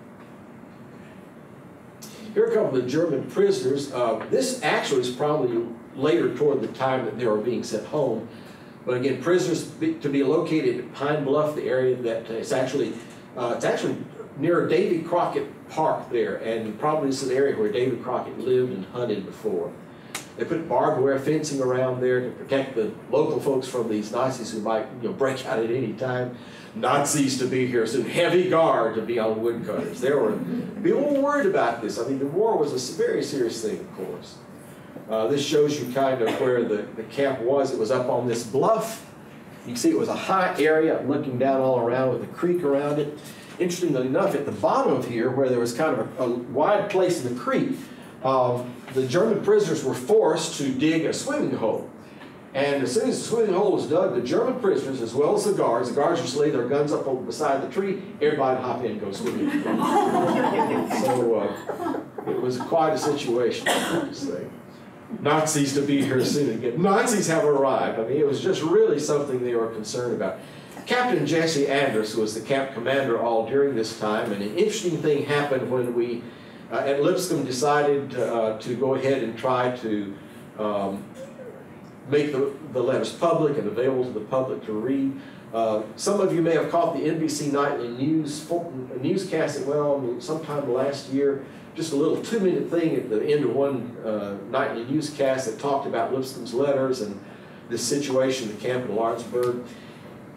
Speaker 3: Here are a couple of the German prisoners. Uh, this actually is probably later toward the time that they were being sent home. But again, prisoners be, to be located at Pine Bluff, the area that uh, it's actually uh, it's actually near Davy Crockett Park there, and probably this is an area where David Crockett lived and hunted before. They put barbed wire fencing around there to protect the local folks from these Nazis who might, you know, break out at any time. Nazis to be here, so heavy guard to be on woodcutters. There were people were worried about this. I mean, the war was a very serious thing, of course. Uh, this shows you kind of where the, the camp was. It was up on this bluff. You can see it was a high area looking down all around with a creek around it. Interestingly enough, at the bottom of here, where there was kind of a, a wide place in the creek, um, the German prisoners were forced to dig a swimming hole. And as soon as the swimming hole was dug, the German prisoners, as well as the guards, the guards just lay their guns up over beside the tree, everybody would hop in and go swimming. So uh, it was quite a situation, I have to say. Nazis to be here soon again. Nazis have arrived. I mean, it was just really something they were concerned about. Captain Jesse Anders was the camp commander all during this time, and an interesting thing happened when we uh, at Lipscomb decided uh, to go ahead and try to um, make the, the letters public and available to the public to read. Uh, some of you may have caught the N B C Nightly News newscast that went on sometime last year, just a little two-minute thing at the end of one uh, nightly newscast that talked about Lipscomb's letters and this situation at the camp in Lawrenceburg.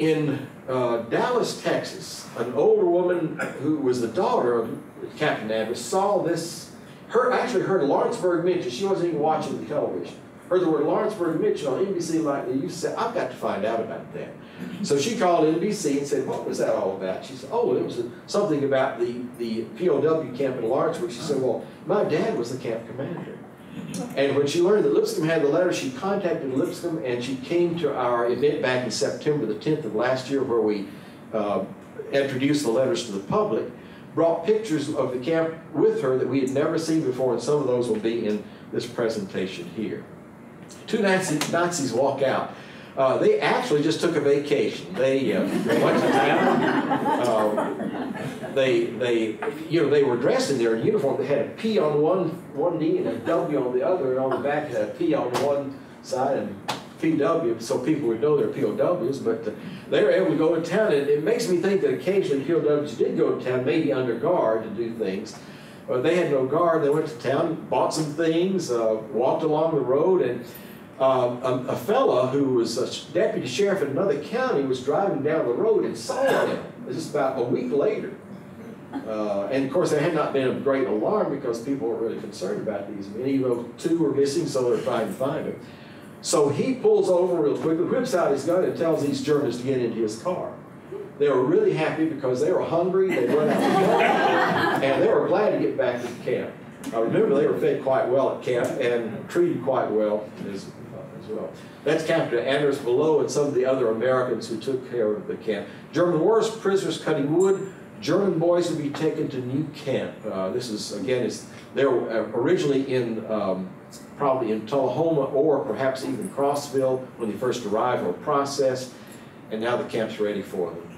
Speaker 3: In uh, Dallas, Texas, an older woman who was the daughter of Captain Anders saw this, her, actually heard Lawrenceburg mentioned. She wasn't even watching the television. Heard the word Lawrenceburg mentioned on N B C like they used to say, I've got to find out about that. So she called N B C and said, what was that all about? She said, oh, it was a, something about the, the P O W camp in Lawrenceburg. She said, well, my dad was the camp commander. And when she learned that Lipscomb had the letter, she contacted Lipscomb, and she came to our event back in September the tenth of last year, where we uh, introduced the letters to the public, brought pictures of the camp with her that we had never seen before, and some of those will be in this presentation here. Two Nazi, Nazis walk out. Uh, they actually just took a vacation. They uh, went to town. Uh, they, they, you know, they were dressed in their uniform. They had a P on one one knee and a W on the other, and on the back had a P on one side and P W, so people would know they're P O Ws. But uh, they were able to go to town, and it makes me think that occasionally P O Ws did go to town, maybe under guard to do things. But they had no guard. They went to town, bought some things, uh, walked along the road, and Uh, a, a fella who was a deputy sheriff in another county was driving down the road and saw him. This is about a week later. Uh, and of course, there had not been a great alarm because people were really concerned about these men, even though two were missing, so they're trying to find him. So he pulls over real quickly, whips out his gun, and tells these Germans to get into his car. They were really happy because they were hungry, they'd run out of gun, and they were glad to get back to the camp. I remember they were fed quite well at camp and treated quite well as well. That's Captain Anders below and some of the other Americans who took care of the camp. German war prisoners cutting wood. German boys would be taken to new camp. Uh, this is, again, is they were originally in, um, probably in Tullahoma or perhaps even Crossville when they first arrived, or processed, and now the camp's ready for them.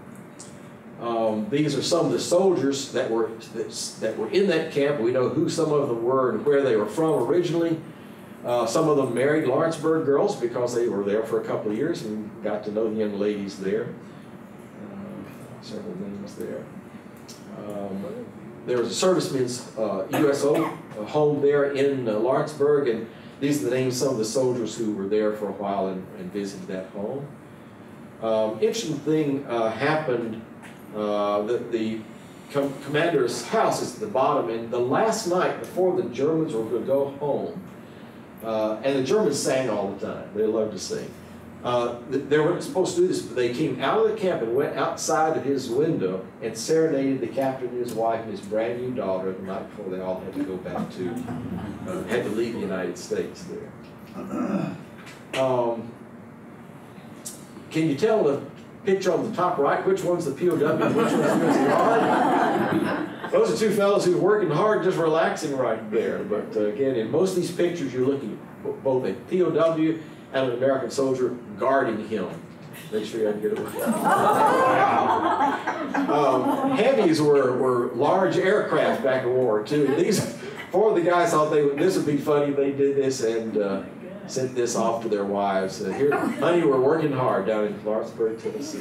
Speaker 3: Um, these are some of the soldiers that were, that, that were in that camp. We know who some of them were and where they were from originally. Uh, some of them married Lawrenceburg girls because they were there for a couple of years and got to know the young ladies there. Uh, several names there. Um, there was a servicemen's uh, U S O home there in uh, Lawrenceburg, and these are the names of some of the soldiers who were there for a while and, and visited that home. Um, interesting thing uh, happened. Uh, that the com commander's house is at the bottom, and the last night before the Germans were going to go home, Uh, and the Germans sang all the time. They loved to sing. Uh, they weren't supposed to do this, but they came out of the camp and went outside of his window and serenaded the captain and his wife and his brand new daughter the night before they all had to go back to, uh, had to leave the United States there. Um, can you tell the picture on the top right which one's the P O W and which one's the U S Guard? Those are two fellows who are working hard, just relaxing right there. But uh, again, in most of these pictures, you're looking at both a P O W and an American soldier guarding him. Make sure you don't get away. um, heavies were, were large aircraft back in World War Two. These, four of the guys thought they would, this would be funny if they did this, and uh, sent this off to their wives. Uh, here, honey, we're working hard down in Lawrenceburg, Tennessee.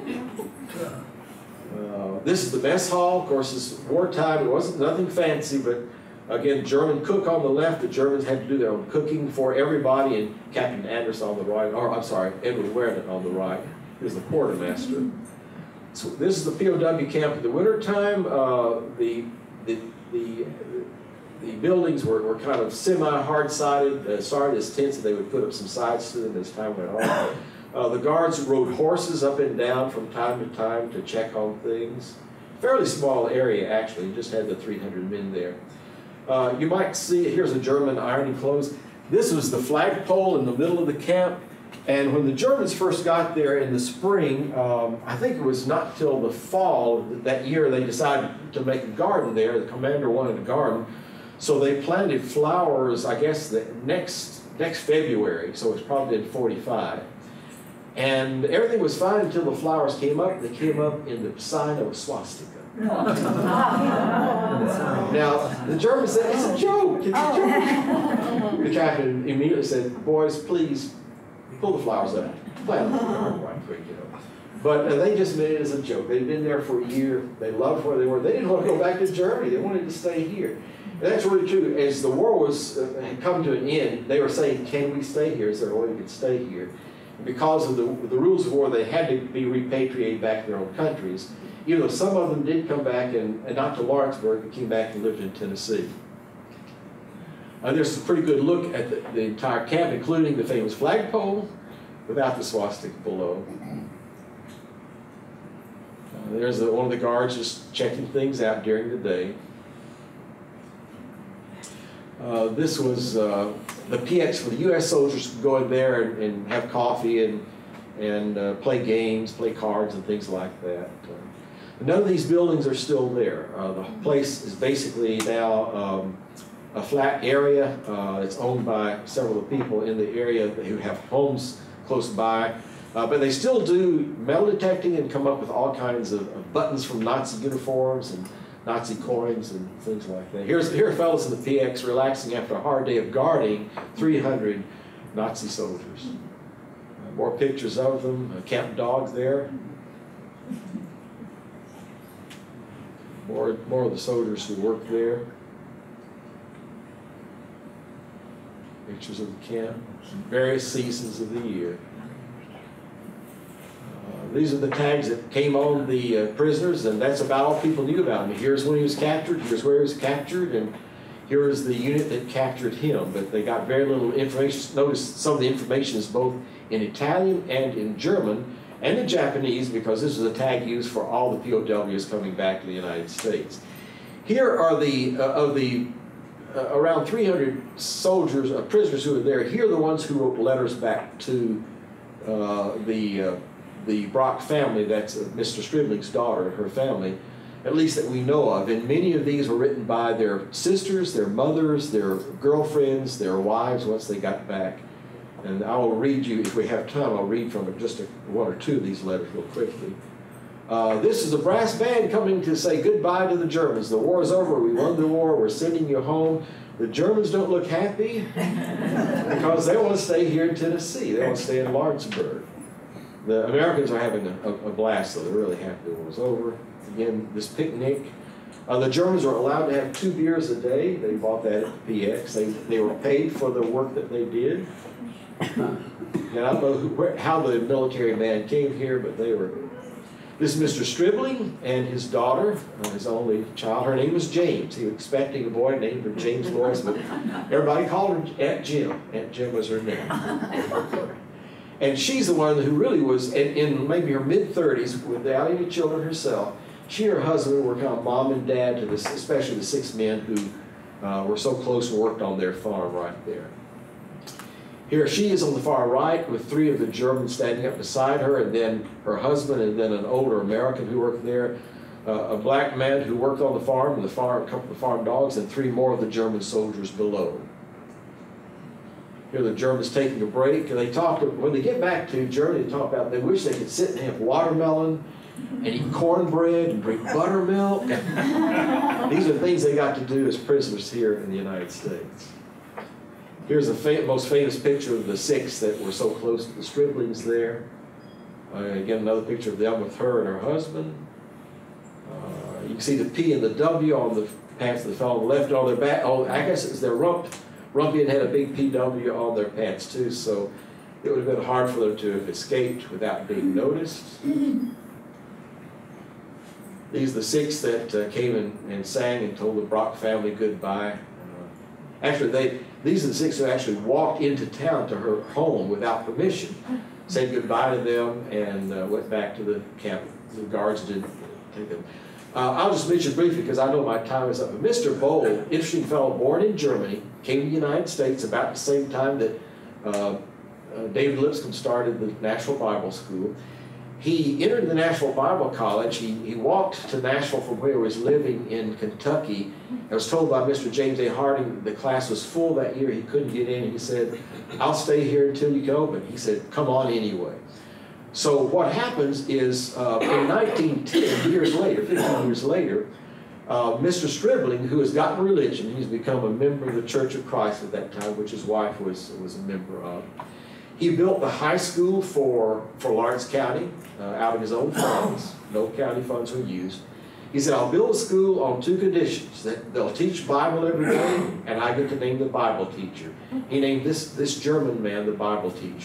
Speaker 3: Uh, this is the mess hall. Of course, it's wartime. It wasn't nothing fancy, but again, German cook on the left. The Germans had to do their own cooking for everybody, and Captain Anders on the right, or I'm sorry, Edward Werner on the right, is the quartermaster. So this is the P O W camp in the wintertime. Uh, the, the, the, the buildings were, were kind of semi-hard-sided, uh, started as tents, and they would put up some sides to them as time went on. Uh, the guards rode horses up and down from time to time to check on things. Fairly small area, actually, just had the three hundred men there. Uh, you might see, here's a German ironing clothes. This was the flagpole in the middle of the camp, and when the Germans first got there in the spring, um, I think it was not till the fall that year they decided to make a garden there. The commander wanted a garden, so they planted flowers, I guess, the next, next February, so it's probably in forty-five. And everything was fine until the flowers came up. They came up in the sign of a swastika. Now, the Germans said, it's a joke, it's a joke. The captain immediately said, boys, please pull the flowers up. Plant them right quick, you know. But uh, they just meant it as a joke. They'd been there for a year. They loved where they were. They didn't want to go back to Germany. They wanted to stay here. And that's really true. As the war was uh, had come to an end, they were saying, can we stay here? Is there a way we could stay here? because of the, the rules of war, they had to be repatriated back to their own countries, even though some of them did come back, and, and not to Lawrenceburg, but came back and lived in Tennessee. Uh, there's a pretty good look at the, the entire camp, including the famous flagpole without the swastika below. Uh, there's the, one of the guards just checking things out during the day. Uh, this was uh, the P X for the U S soldiers could go in there and, and have coffee and, and uh, play games, play cards and things like that. Uh, none of these buildings are still there. Uh, the place is basically now um, a flat area. Uh, it's owned by several of the people in the area who have homes close by. Uh, but they still do metal detecting and come up with all kinds of, of buttons from Nazi uniforms and Nazi coins and things like that. Here's, here are fellows in the P X relaxing after a hard day of guarding three hundred Nazi soldiers. Uh, more pictures of them, uh, camp dogs there. More, more of the soldiers who work there. Pictures of the camp, various seasons of the year. Uh, these are the tags that came on the uh, prisoners, and that's about all people knew about him. Here's when he was captured, here's where he was captured, and here is the unit that captured him. But they got very little information. Notice some of the information is both in Italian and in German and in Japanese, because this is a tag used for all the P O Ws coming back to the United States. Here are the, uh, of the Uh, around three hundred soldiers, uh, prisoners who were there. Here are the ones who wrote letters back to uh, the uh, the Brock family. That's uh, Mister Stribling's daughter, her family, at least that we know of. And many of these were written by their sisters, their mothers, their girlfriends, their wives once they got back. And I will read you, if we have time, I'll read from just a, one or two of these letters real quickly. Uh, this is a brass band coming to say goodbye to the Germans. The war is over. We won the war. We're sending you home. The Germans don't look happy because they want to stay here in Tennessee. They want to stay in Lawrenceburg. The Americans are having a, a, a blast, though. They're really happy the war is over. Again, this picnic. Uh, the Germans are allowed to have two beers a day. They bought that at the P X. They, they were paid for the work that they did. And I don't know who, where, how the military man came here, but they were... This is Mister Stribling and his daughter, uh, his only child. Her name was James. He was expecting a boy named her James Lawrence, but everybody called her Aunt Jim. Aunt Jim was her name. And she's the one who really was, in, in maybe her mid thirties, without any children herself. She and her husband were kind of mom and dad to this, especially the six men who uh, were so close and worked on their farm right there. Here she is on the far right with three of the Germans standing up beside her, and then her husband, and then an older American who worked there, uh, a black man who worked on the farm, and the farm, a couple of farm dogs, and three more of the German soldiers below. Here the Germans taking a break, and they talked, when they get back to Germany, they talk about they wish they could sit and have watermelon and eat cornbread and drink buttermilk. These are things they got to do as prisoners here in the United States. Here's the fa most famous picture of the six that were so close to the Striblings there. Uh, again, another picture of them with her and her husband. Uh, you can see the P and the W on the pants of the fellow on the left, on their back. Oh, I guess it's their rump. Rumpian had a big P W on their pants too, so it would have been hard for them to have escaped without being noticed. These are the six that uh, came and, and sang and told the Brock family goodbye. Uh, actually, they. These are the six who actually walked into town to her home without permission, said goodbye to them, and uh, went back to the camp. The guards didn't take them. Uh, I'll just mention briefly, because I know my time is up. But Mister Bohl, interesting fellow, born in Germany, came to the United States about the same time that uh, uh, David Lipscomb started the Nashville Bible School. He entered the Nashville Bible College. He, he walked to Nashville from where he was living in Kentucky. I was told by Mister James A. Harding the class was full that year. He couldn't get in. He said, I'll stay here until you can open. He said, come on anyway. So what happens is uh, in nineteen ten, years later, fifteen years later, uh, Mister Stribling, who has gotten religion, he's become a member of the Church of Christ at that time, which his wife was, was a member of. He built the high school for, for Lawrence County uh, out of his own funds. No county funds were used. He said, I'll build a school on two conditions, that they'll teach Bible every day, and I get to name the Bible teacher. He named this, this German man the Bible teacher.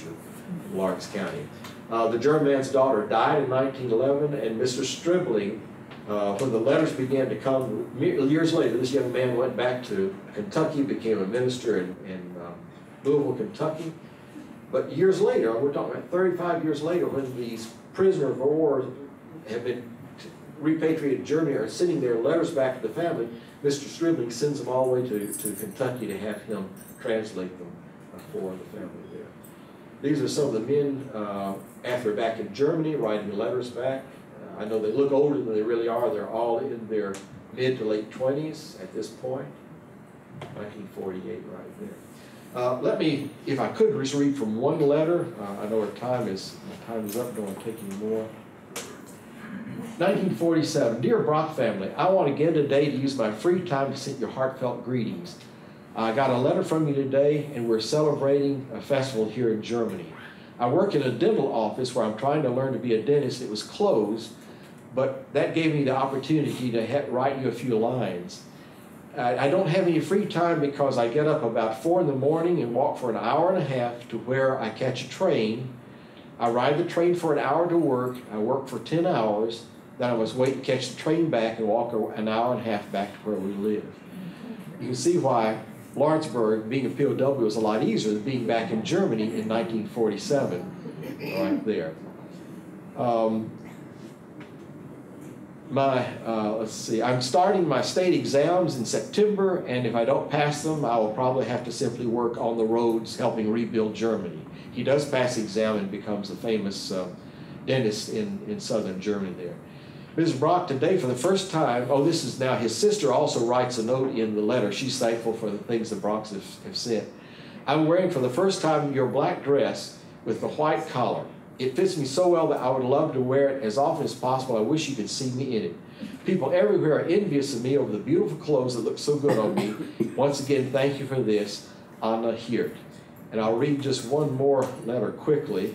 Speaker 3: Lawrence County. Uh, the German man's daughter died in nineteen eleven, and Mister Stribling, uh, when the letters began to come, years later, this young man went back to Kentucky, became a minister in, in uh, Louisville, Kentucky. But years later, we're talking about thirty-five years later, when these prisoners of war have been repatriated to Germany or sending their letters back to the family, Mister Stribling sends them all the way to, to Kentucky to have him translate them uh, for the family there. These are some of the men uh, after back in Germany writing letters back. Uh, I know they look older than they really are. They're all in their mid to late twenties at this point. nineteen forty-eight right there. Uh, let me, if I could, just read from one letter. Uh, I know our time is, my time is up, don't want to take any more. nineteen forty-seven, Dear Brock family, I want again today to use my free time to send you heartfelt greetings. I got a letter from you today, and we're celebrating a festival here in Germany. I work in a dental office where I'm trying to learn to be a dentist. It was closed, but that gave me the opportunity to write you a few lines. I don't have any free time because I get up about four in the morning and walk for an hour and a half to where I catch a train. I ride the train for an hour to work. I work for ten hours. Then I must wait to catch the train back and walk an hour and a half back to where we live. You can see why Lawrenceburg, being a P O W, was a lot easier than being back in Germany in nineteen forty-seven, right there. Um, My, uh, let's see, I'm starting my state exams in September, and if I don't pass them, I will probably have to simply work on the roads helping rebuild Germany. He does pass the exam and becomes a famous uh, dentist in, in southern Germany there. Missus Brock, today for the first time, oh, this is now, his sister also writes a note in the letter. She's thankful for the things the Brocks have, have sent. I'm wearing for the first time your black dress with the white collar. It fits me so well that I would love to wear it as often as possible. I wish you could see me in it. People everywhere are envious of me over the beautiful clothes that look so good on me. Once again, thank you for this, Anna Hirt. And I'll read just one more letter quickly.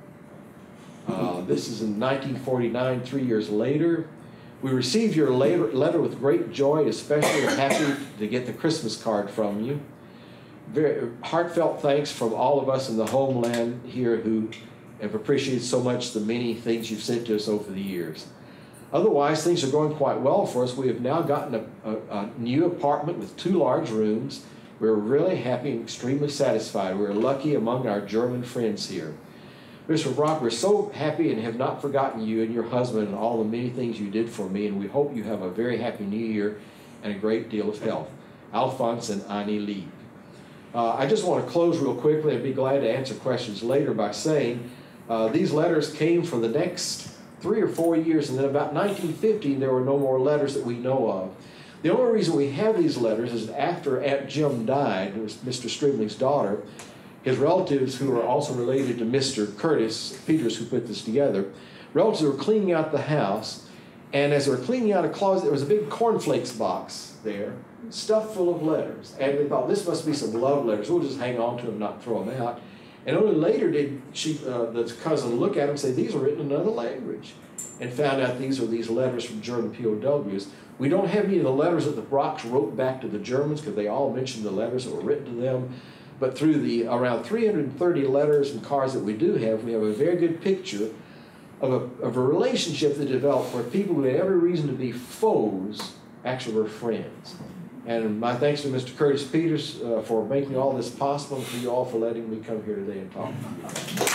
Speaker 3: Uh, this is in nineteen forty-nine, three years later. We received your letter with great joy, especially happy to get the Christmas card from you. Very heartfelt thanks from all of us in the homeland here who have appreciated so much the many things you've sent to us over the years. Otherwise, things are going quite well for us. We have now gotten a, a, a new apartment with two large rooms. We're really happy and extremely satisfied. We're lucky among our German friends here. Mister Brock, we're so happy and have not forgotten you and your husband and all the many things you did for me, and we hope you have a very happy new year and a great deal of health. Alphonse and Annie Lieb. Uh, I just want to close real quickly and be glad to answer questions later by saying uh, these letters came for the next three or four years, and then about nineteen fifteen there were no more letters that we know of. The only reason we have these letters is after Aunt Jim died, who was Mister Stribling's daughter, his relatives, who are also related to Mister Curtis Peters, who put this together, relatives were cleaning out the house, and as they were cleaning out a closet, there was a big cornflakes box there, stuffed full of letters. And they thought, this must be some love letters. We'll just hang on to them, not throw them out. And only later did she, uh, the cousin look at them and say, these are written in another language, and found out these are these letters from German P O Ws. We don't have any of the letters that the Brocks wrote back to the Germans, because they all mentioned the letters that were written to them. But through the around three hundred thirty letters and cards that we do have, we have a very good picture of a, of a relationship that developed where people who had every reason to be foes actually were friends. And my thanks to Mister Curtis Peters uh, for making all this possible, and for you all for letting me come here today and talk to you.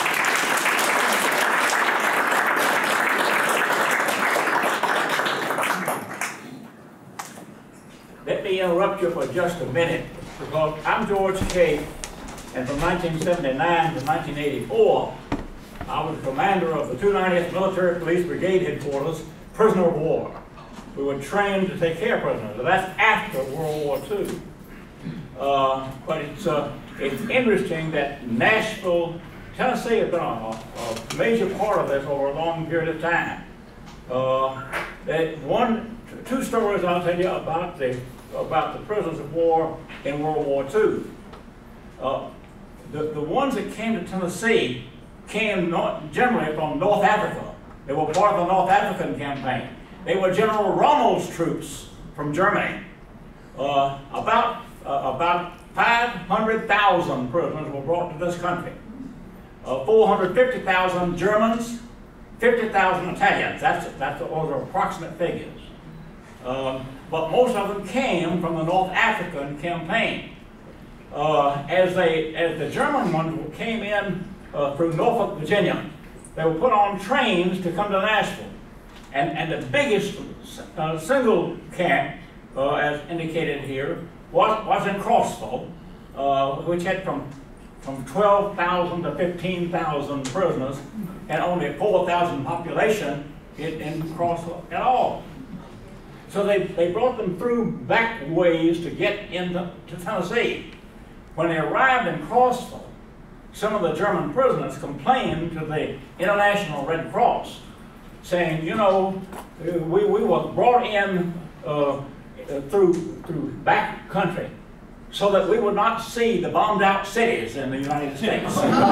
Speaker 4: Let me interrupt you for just a minute, because I'm George Kay, and from nineteen seventy-nine to nineteen eighty-four, I was commander of the two ninetieth Military Police Brigade Headquarters, prisoner of war. We were trained to take care of prisoners. So that's after World War Two. Uh, but it's, uh, it's interesting that Nashville, Tennessee has been a, a major part of this over a long period of time. Uh, that one, two stories I'll tell you about the about the prisoners of war in World War Two. Uh, the, the ones that came to Tennessee came not, generally from North Africa. They were part of the North African campaign. They were General Rommel's troops from Germany. Uh, about uh, about five hundred thousand prisoners were brought to this country. uh, four hundred fifty thousand Germans, fifty thousand Italians. That's, that's those are approximate figures. Um, but most of them came from the North African campaign. Uh, as, they, as the German ones came in uh, through Norfolk, Virginia, they were put on trains to come to Nashville. And, and the biggest uh, single camp, uh, as indicated here, was, was in Crossville, uh, which had from, from twelve thousand to fifteen thousand prisoners, and only four thousand population in, in Crossville at all. So they, they brought them through back ways to get into to Tennessee. When they arrived in Crossville, some of the German prisoners complained to the International Red Cross, saying, you know, we, we were brought in uh, through, through back country so that we would not see the bombed out cities in the United States.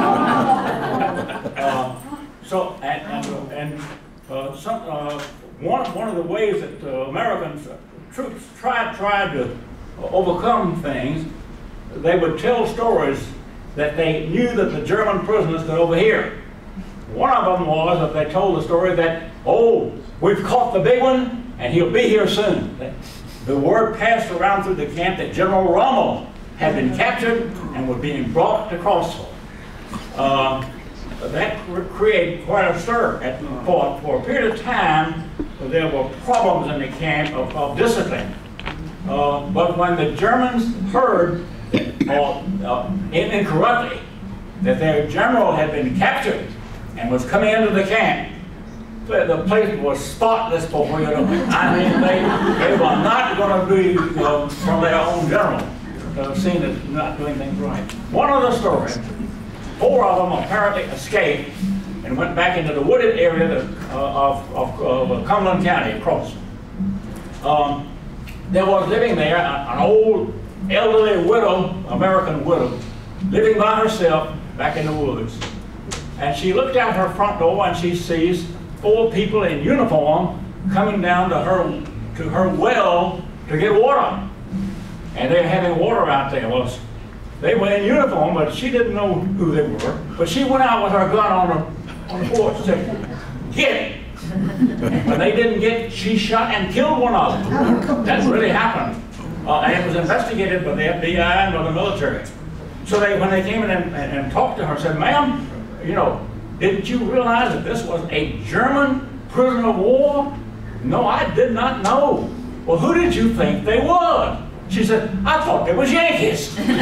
Speaker 4: uh, so, and, and, and uh, some, uh, one, one of the ways that uh, American uh, troops tried, tried to overcome things, they would tell stories that they knew that the German prisoners could overhear. One of them was that they told the story that, oh, we've caught the big one and he'll be here soon. The word passed around through the camp that General Rommel had been captured and was being brought to Crossville. Uh, that created quite a stir. At, for, for a period of time, there were problems in the camp of, of discipline. Uh, but when the Germans heard, uh, uh, incorrectly, that their general had been captured and was coming into the camp, the place was spotless for you know. I mean, they, they were not going to be uh, from their own general, uh, seen as not doing things right. One other story, four of them apparently escaped and went back into the wooded area that, uh, of, of, of Cumberland County, across. Um, there was living there an old elderly widow, American widow, living by herself back in the woods. And she looked out her front door and she sees four people in uniform coming down to her to her well to get water. And they're having water out there. Well, they were in uniform, but she didn't know who they were. But she went out with her gun on the, on the porch and said, get it. When they didn't get it, she shot and killed one of them. That really happened. Uh, and it was investigated by the F B I and by the military. So they, when they came in and, and, and talked to her, said, ma'am, you know, didn't you realize that this was a German prisoner of war? No, I did not know. Well, who did you think they were? She said, I thought they was Yankees. That's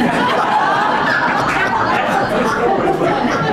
Speaker 4: a good story.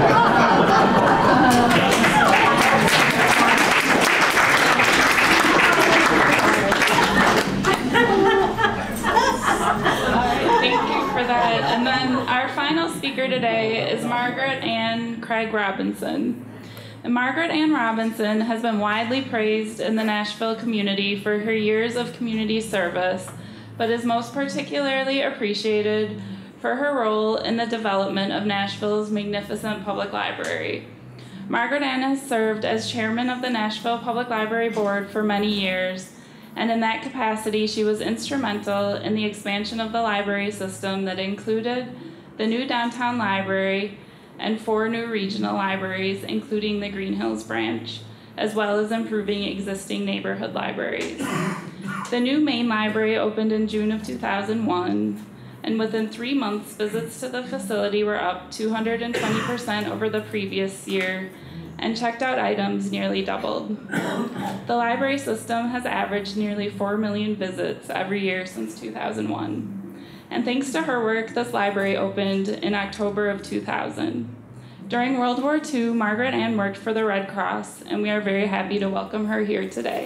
Speaker 1: And then our final speaker today is Margaret Ann Craig Robinson. And Margaret Ann Robinson has been widely praised in the Nashville community for her years of community service, but is most particularly appreciated for her role in the development of Nashville's magnificent public library. Margaret Ann has served as chairman of the Nashville Public Library Board for many years, and in that capacity, she was instrumental in the expansion of the library system that included the new downtown library and four new regional libraries, including the Green Hills branch, as well as improving existing neighborhood libraries. The new main library opened in June of two thousand one, and within three months, visits to the facility were up two hundred twenty percent over the previous year, and checked out items nearly doubled. The library system has averaged nearly four million visits every year since two thousand one. And thanks to her work, this library opened in October of two thousand. During World War Two, Margaret Ann worked for the Red Cross, and we are very happy to welcome her here today.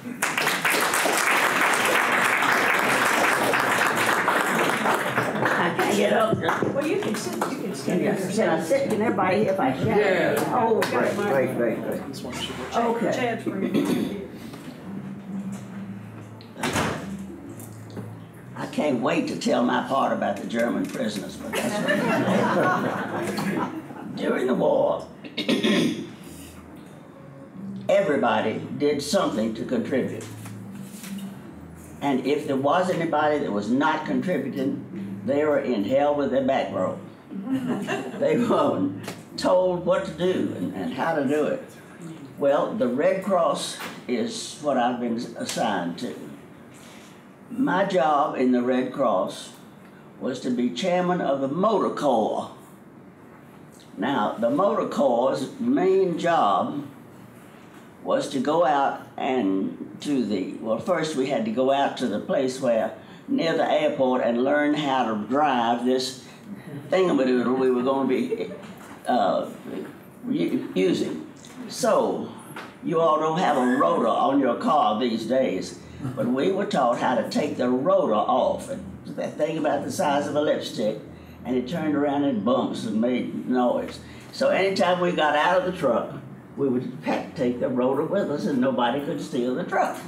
Speaker 5: I can't get up.
Speaker 2: Well, you can sit, you can stand.
Speaker 5: Can I sit? Can everybody hear if I shout?
Speaker 2: Yeah.
Speaker 5: Oh, great, great, great, great. Okay.
Speaker 2: Chad's bringing
Speaker 5: I can't wait to tell my part about the German prisoners, but that's right. During the war, everybody did something to contribute. And if there was anybody that was not contributing, they were in hell with their back broke. They were, told what to do and, and how to do it. Well, the Red Cross is what I've been assigned to. My job in the Red Cross was to be chairman of the Motor Corps. Now, the Motor Corps' main job was to go out and to the, well, first we had to go out to the place where, near the airport, and learn how to drive this thingamadoodle we were going to be uh, using. So, you all don't have a rotor on your car these days, but we were taught how to take the rotor off. And that thing about the size of a lipstick, and it turned around in bumps and made noise. So anytime we got out of the truck, we would have to take the rotor with us, and nobody could steal the truck.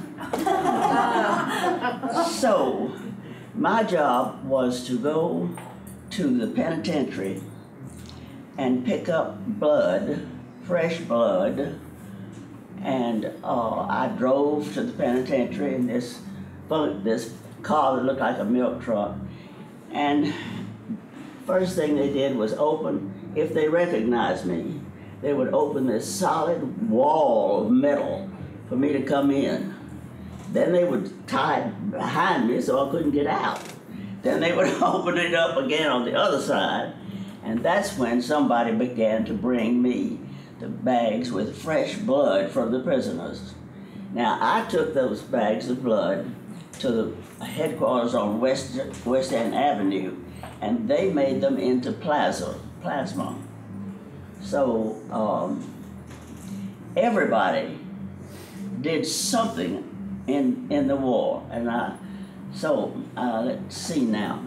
Speaker 5: So my job was to go to the penitentiary and pick up blood, fresh blood, and uh, I drove to the penitentiary in this, this car that looked like a milk truck. And first thing they did was open, if they recognized me, they would open this solid wall of metal for me to come in. Then they would tie it behind me so I couldn't get out. Then they would open it up again on the other side, and that's when somebody began to bring me the bags with fresh blood from the prisoners. Now, I took those bags of blood to the headquarters on West, West End Avenue, and they made them into plasma. plasma. So um, everybody did something in, in the war, and I, so uh, let's see now.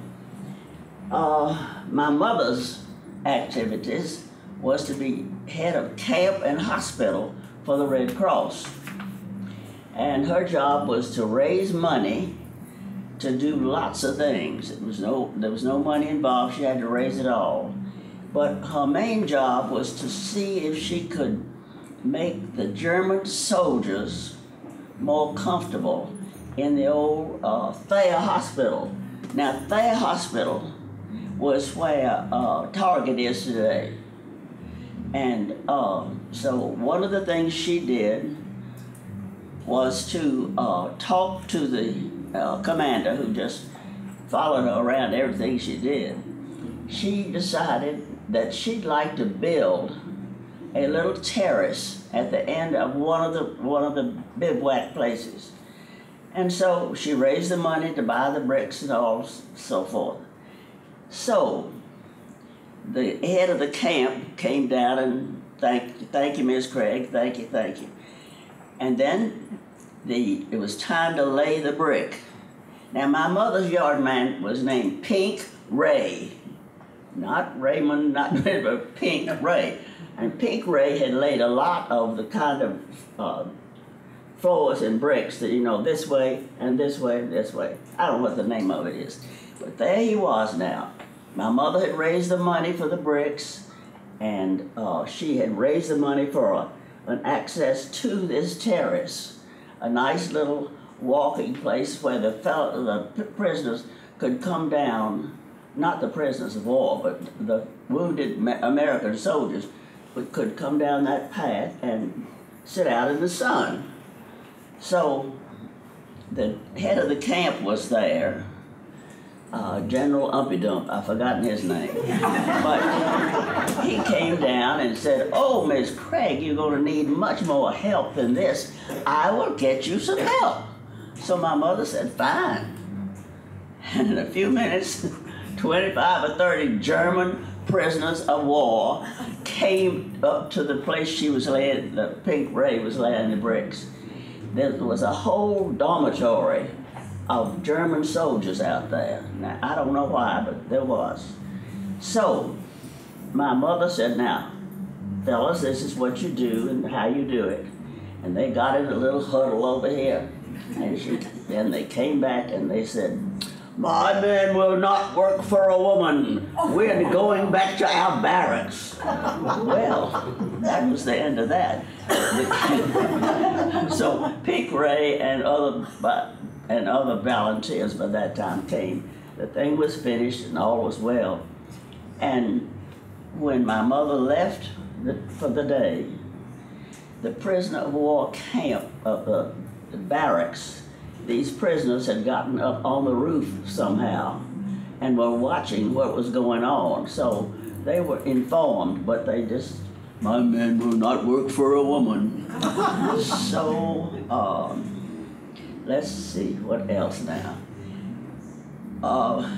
Speaker 5: Uh, my mother's activities was to be head of camp and hospital for the Red Cross. And her job was to raise money to do lots of things. It was no, there was no money involved, she had to raise it all. But her main job was to see if she could make the German soldiers more comfortable in the old uh, Thayer Hospital. Now, Thayer Hospital was where uh, Target is today. And uh, so one of the things she did was to uh, talk to the uh, commander who just followed her around everything she did. She decided that she'd like to build a little terrace at the end of one of the one of the bivouac places. And so she raised the money to buy the bricks and all so forth. So the head of the camp came down and thank, thank you, Miss Craig, thank you, thank you. And then the, it was time to lay the brick. Now, my mother's yard man was named Pink Ray. Not Raymond, not but Pink Ray. And Pink Ray had laid a lot of the kind of uh, floors and bricks that, you know, this way and this way and this way. I don't know what the name of it is. But there he was now. My mother had raised the money for the bricks, and uh, she had raised the money for a, an access to this terrace, a nice little walking place where the, fellow, the prisoners could come down, not the prisoners of war, but the wounded American soldiers could come down that path and sit out in the sun. So the head of the camp was there, Uh, General Umpy Dump, I've forgotten his name. But he came down and said, "Oh, Miss Craig, you're going to need much more help than this. I will get you some help." So my mother said, "Fine." And in a few minutes, twenty-five or thirty German prisoners of war came up to the place she was laying, the Pink Ray was laying the bricks. There was a whole dormitory of German soldiers out there. Now, I don't know why, but there was. So, my mother said, "Now, fellas, this is what you do and how you do it." And they got in a little huddle over here. And she, then they came back and they said, "My men will not work for a woman. We're going back to our barracks." Well, that was the end of that. So, Pink Ray and other and other volunteers by that time came. The thing was finished and all was well. And when my mother left the, for the day, the prisoner of war camp of the, the barracks, these prisoners had gotten up on the roof somehow and were watching what was going on. So they were informed, but they just, my men will not work for a woman. So, um, let's see, what else now? Uh,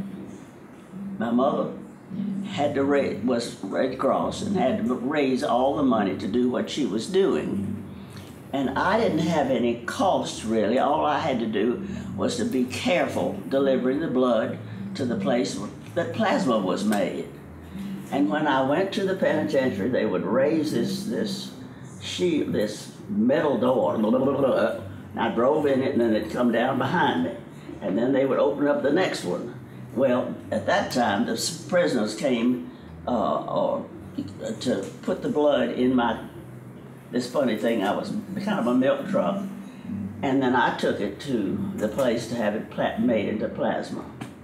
Speaker 5: my mother had to raise, was Red Cross and had to raise all the money to do what she was doing. And I didn't have any costs really. All I had to do was to be careful delivering the blood to the place that plasma was made. And when I went to the penitentiary, they would raise this this sheet, this metal door. And I drove in it, and then it'd come down behind me. And then they would open up the next one. Well, at that time, the prisoners came uh, or, to put the blood in my, this funny thing, I was kind of a milk truck. And then I took it to the place to have it pla made into plasma.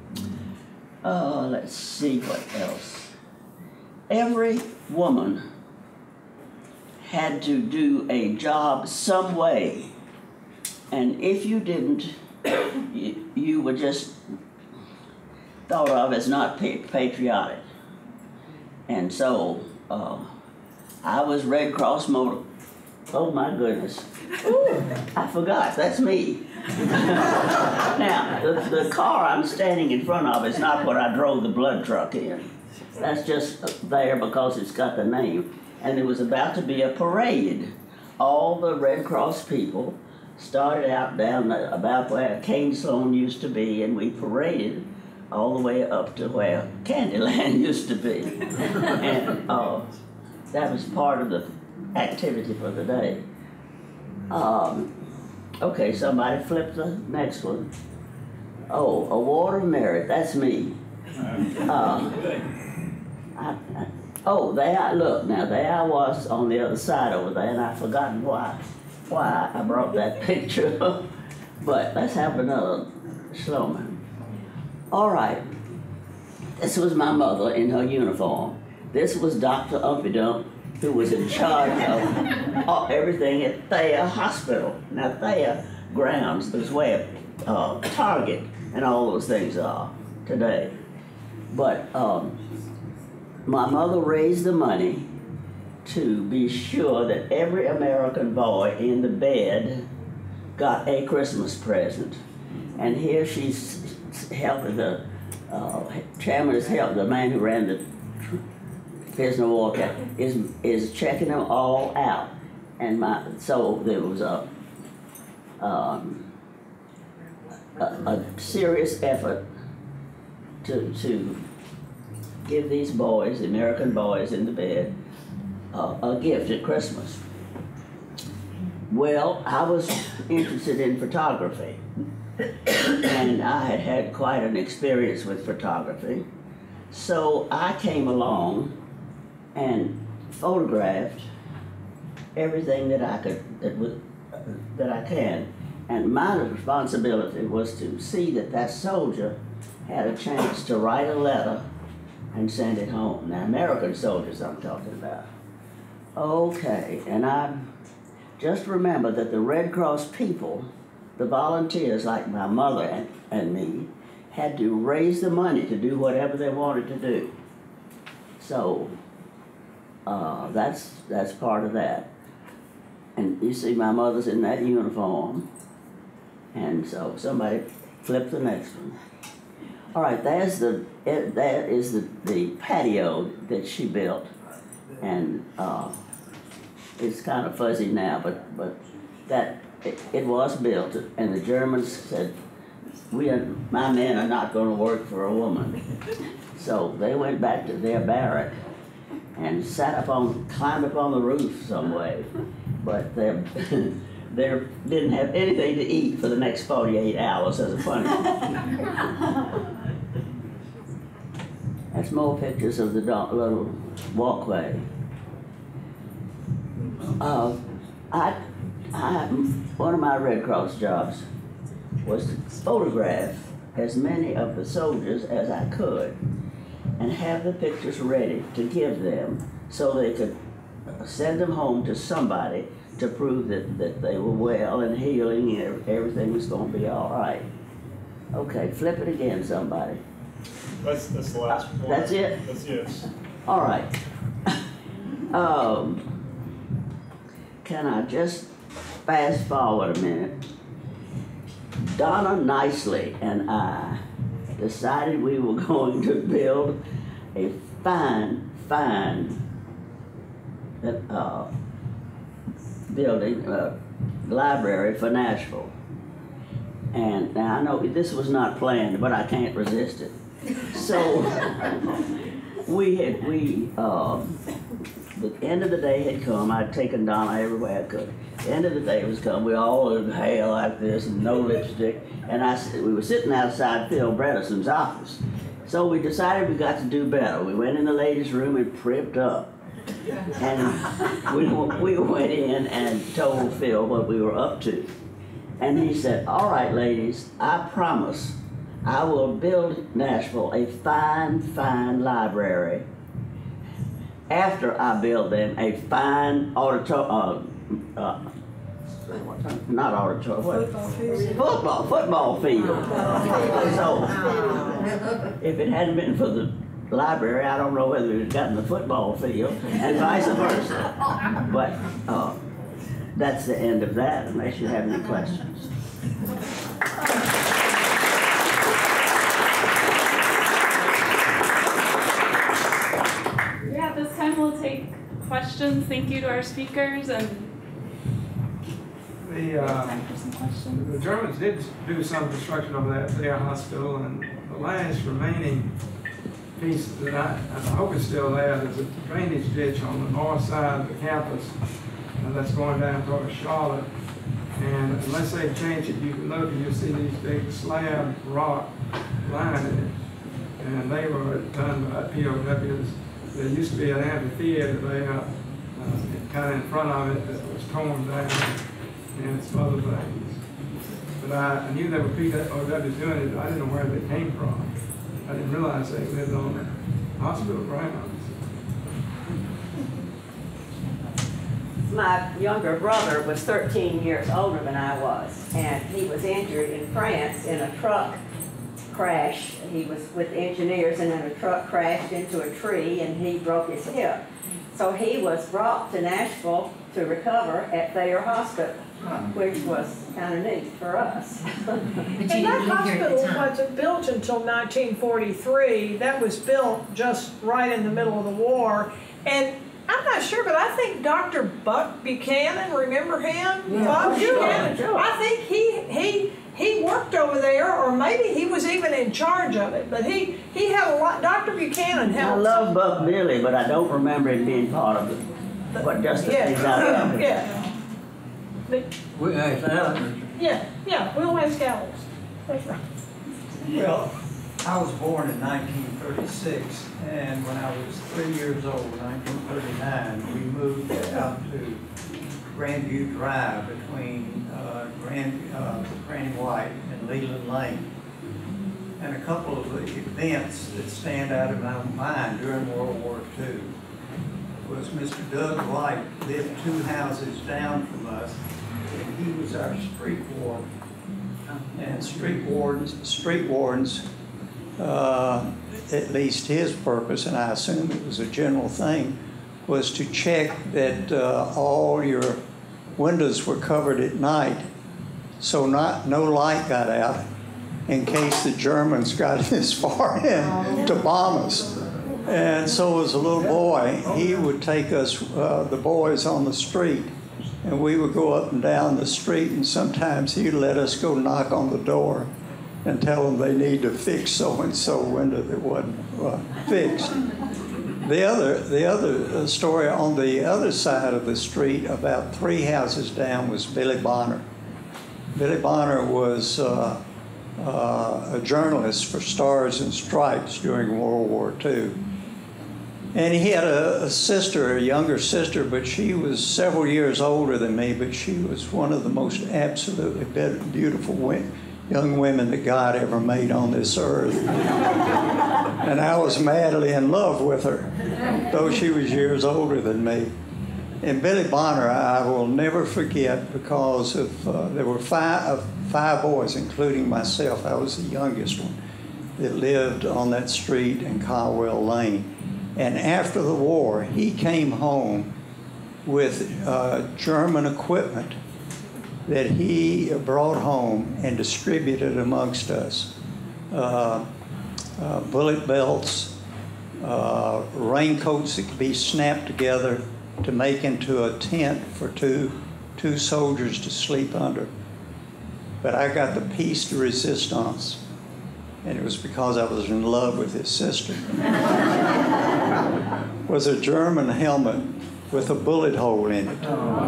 Speaker 5: Uh, let's see what else. Every woman had to do a job some way. And if you didn't, you, you were just thought of as not patriotic. And so uh, I was Red Cross motor. Oh my goodness. Ooh, I forgot, that's me. Now, the, the car I'm standing in front of is not what I drove the blood truck in. That's just there because it's got the name. And there was about to be a parade. All the Red Cross people started out down the, about where Cane Sloan used to be, and we paraded all the way up to where Candyland used to be. And uh, that was part of the activity for the day. Um, okay, somebody flip the next one. Oh, Award of Merit, that's me. Uh, I, I, oh, there I, look, now there I was on the other side over there, and I've forgotten why, why I brought that picture. But let's have another Sloman. All right, this was my mother in her uniform. This was Doctor Umpydump, who was in charge of uh, everything at Thayer Hospital. Now Thayer grounds is where uh, Target and all those things are today. But um, my mother raised the money to be sure that every American boy in the bed got a Christmas present. And here she's helping the uh, chairman is helping the man who ran the prisoner of war camp is is checking them all out, and my so there was a um, a, a serious effort to to give these boys, the American boys in the bed, uh, a gift at Christmas. Well, I was interested in photography. And I had had quite an experience with photography. So I came along and photographed everything that I could, that, was, uh, that I can. And my responsibility was to see that that soldier had a chance to write a letter and send it home. Now, American soldiers I'm talking about. Okay, and I just remember that the Red Cross people, the volunteers like my mother and, and me, had to raise the money to do whatever they wanted to do. So uh, that's, that's part of that. And you see my mother's in that uniform. And so somebody flip the next one. All right, there's the, it, that is the, the patio that she built. And uh, it's kind of fuzzy now, but, but that, It, it was built, and the Germans said, "We are, my men are not going to work for a woman." So they went back to their barrack and sat up on, climbed up on the roof some way, but they, they didn't have anything to eat for the next forty-eight hours as a punishment. That's more pictures of the little walkway. Uh, I. I, one of my Red Cross jobs was to photograph as many of the soldiers as I could. and have the pictures ready to give them so they could send them home to somebody to prove that, that they were well and healing and everything was going to be all right. Okay, flip it again, somebody.
Speaker 6: That's, that's the last one.
Speaker 5: That's it?
Speaker 6: That's yes.
Speaker 5: All right. um, can I just fast forward a minute? Donna Nicely and I decided we were going to build a fine, fine uh, building, uh, library for Nashville. And now I know this was not planned, but I can't resist it. So we had, we, um, the end of the day had come. I'd taken Donna everywhere I could. The end of the day was come. We all in hair like this and no lipstick. And I, we were sitting outside Phil Bredesen's office. So we decided we got to do better. We went in the ladies' room and pripped up. And we, we went in and told Phil what we were up to. And he said, all right, ladies, I promise I will build Nashville a fine, fine library after I build them a fine auditorium, uh, uh, not auditorium, what?
Speaker 2: Football field.
Speaker 5: Football, football field. So, if it hadn't been for the library, I don't know whether we'd have gotten the football field, and vice versa. But uh, that's the end of that, unless you have any questions.
Speaker 1: Yeah, this time we'll take questions. Thank you to our speakers and
Speaker 7: The, uh,
Speaker 1: time for some questions.
Speaker 7: the Germans did do some construction of that their hospital, and the last remaining piece that I, I hope is still there is a drainage ditch on the north side of the campus, and that's going down toward Charlotte. And unless they change it, you can look and you'll see these big slab rock lining it. And they were done by P O Ws. There used to be an amphitheater there, uh, kind of in front of it, that was torn down, and some other things. But I, I knew they were P O Ws doing it, I didn't know where they came from. I didn't realize they lived on the hospital grounds.
Speaker 8: My younger brother was thirteen years older than I was, and he was injured in France in a truck crash. He was with engineers, and then a truck crashed into a tree, and he broke his hip. So he was brought to Nashville to recover at Thayer Hospital, which was kind of neat for us.
Speaker 2: And that hospital wasn't built until nineteen forty-three. That was built just right in the middle of the war. And I'm not sure, but I think Doctor Buck Buchanan, remember him?
Speaker 5: Yeah,
Speaker 2: Bob
Speaker 5: sure,
Speaker 2: Buchanan.
Speaker 5: sure.
Speaker 2: I think he he he worked over there, or maybe he was even in charge of it. But he he had a lot. Doctor Buchanan
Speaker 5: I
Speaker 2: helped.
Speaker 5: love Buck Billy, but I don't remember him being part of it. What just the
Speaker 2: Yeah,
Speaker 5: things out of it.
Speaker 2: yeah. But,
Speaker 9: We asked Alan.
Speaker 2: yeah, yeah. We'll ask Alex. That's right.
Speaker 9: Well, I was born in nineteen thirty-six, and when I was three years old, nineteen thirty-nine, we moved out to Grandview Drive between uh, Grand, uh, Granny White and Leland Lane. And a couple of the events that stand out in my mind during World War Two was Mister Doug White lived two houses down from us, and he was our street warden. And street wardens, street wardens, uh, at least his purpose, and I assume it was a general thing, was to check that uh, all your windows were covered at night, so not no light got out in case the Germans got this far in to bomb us. And so as a little boy, he would take us, uh, the boys on the street, and we would go up and down the street, and sometimes he'd let us go knock on the door and tell them they need to fix so-and-so window that wasn't uh, fixed. The other, the other story on the other side of the street, about three houses down, was Billy Bonner. Billy Bonner was uh, uh, a journalist for Stars and Stripes during World War Two. And he had a, a sister, a younger sister, but she was several years older than me, but she was one of the most absolutely beautiful women, young women that God ever made on this earth. And I was madly in love with her, though she was years older than me. And Billy Bonner, I will never forget, because of uh, there were five, uh, five boys, including myself. I was the youngest one that lived on that street in Caldwell Lane. And after the war, he came home with uh, German equipment that he brought home and distributed amongst us. Uh, uh, bullet belts, uh, raincoats that could be snapped together to make into a tent for two, two soldiers to sleep under. But I got the piece de resistance, and it was because I was in love with his sister. Was a German helmet with a bullet hole in it.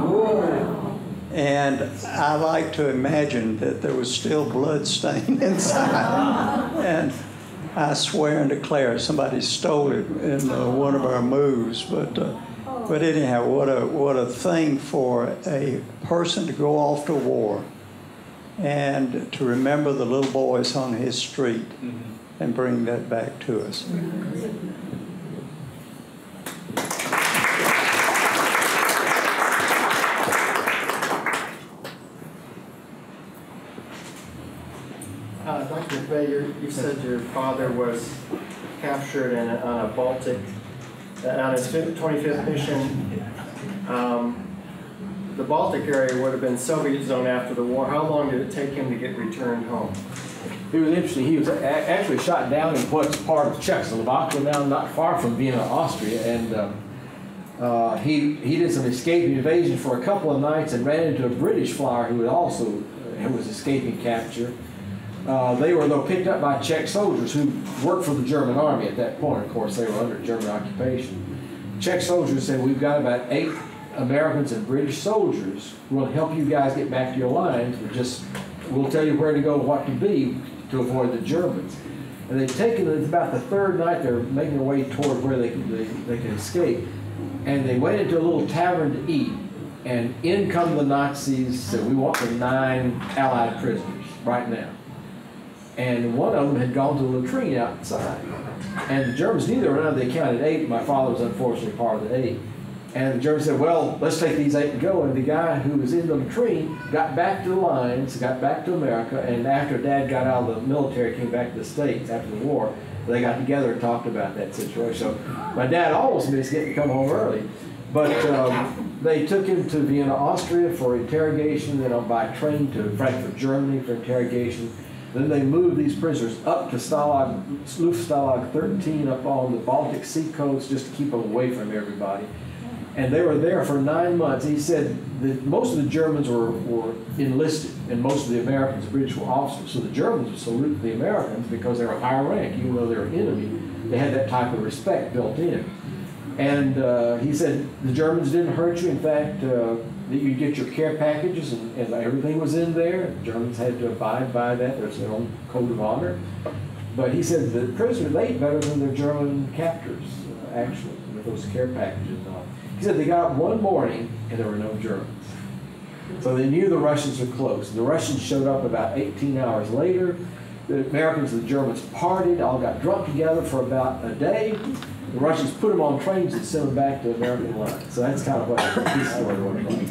Speaker 9: And I like to imagine that there was still blood stain inside. And I swear and declare somebody stole it in uh, one of our moves. But uh, but anyhow, what a what a thing for a person to go off to war and to remember the little boys on his street and bring that back to us.
Speaker 6: Uh, Doctor McVeigh, you said your father was captured in a, on a Baltic, uh, on his twenty-fifth mission. Um, the Baltic area would have been Soviet zone after the war. How long did it take him to get returned home?
Speaker 3: It was interesting. He was a actually shot down in what's part of Czechoslovakia now, not far from Vienna, Austria, and um, uh, he he did some escaping evasion for a couple of nights and ran into a British flyer who had also uh, who was escaping capture. Uh, they were, though, picked up by Czech soldiers who worked for the German army at that point. Of course, they were under German occupation. Czech soldiers said, we've got about eight Americans and British soldiers who will help you guys get back to your lines. We'll just, we'll tell you where to go, what to be, to avoid the Germans. And they've taken, it's about the third night, they're making their way toward where they, they, they can escape. And they went into a little tavern to eat. And in come the Nazis, said, we want the nine Allied prisoners right now. And one of them had gone to the latrine outside. And the Germans knew they were around, they counted eight. My father was unfortunately part of the eight. And the Germans said, well, let's take these eight and go. And the guy who was in the latrine got back to the lines, got back to America, and after Dad got out of the military, came back to the States after the war, they got together and talked about that situation. So my dad almost missed getting to come home early. But um, they took him to Vienna, Austria for interrogation, then on by train to Frankfurt, Germany for interrogation. Then they moved these prisoners up to Stalag, Luftstalag thirteen up on the Baltic Sea coast just to keep them away from everybody. And they were there for nine months. He said that most of the Germans were, were enlisted, and most of the Americans and British were officers. So the Germans would salute the Americans because they were higher rank, even though they were enemy. They had that type of respect built in. And uh, he said the Germans didn't hurt you. In fact, uh, that you get your care packages and, and everything was in there. The Germans had to abide by that. There's their own code of honor. But he said the prisoners ate better than their German captors, uh, actually, with those care packages and all. He said they got up one morning and there were no Germans. So they knew the Russians were close. The Russians showed up about eighteen hours later. The Americans and the Germans partied, all got drunk together for about a day. The Russians put them on trains and sent them back to American lines. So that's kind of what his story was like.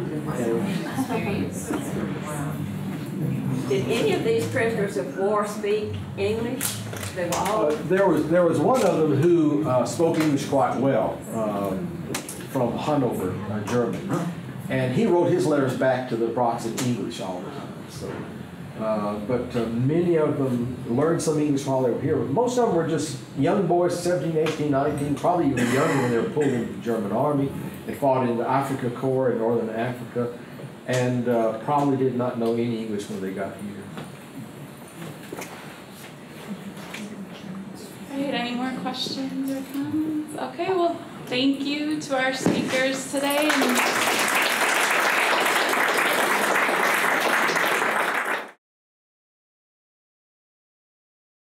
Speaker 8: Did any of these prisoners of war speak English? They were all.
Speaker 3: Uh, there was there was one of them who uh, spoke English quite well, uh, from Hanover, uh, Germany, and he wrote his letters back to the Brox in English all the time. So. Uh, but uh, many of them learned some English while they were here. Most of them were just young boys, seventeen, eighteen, nineteen, probably even younger when they were pulled into the German army. They fought in the Africa Corps in northern Africa, and uh, probably did not know any English when they got here.
Speaker 1: All right, any more questions or comments? Okay, well, thank you to our speakers today. And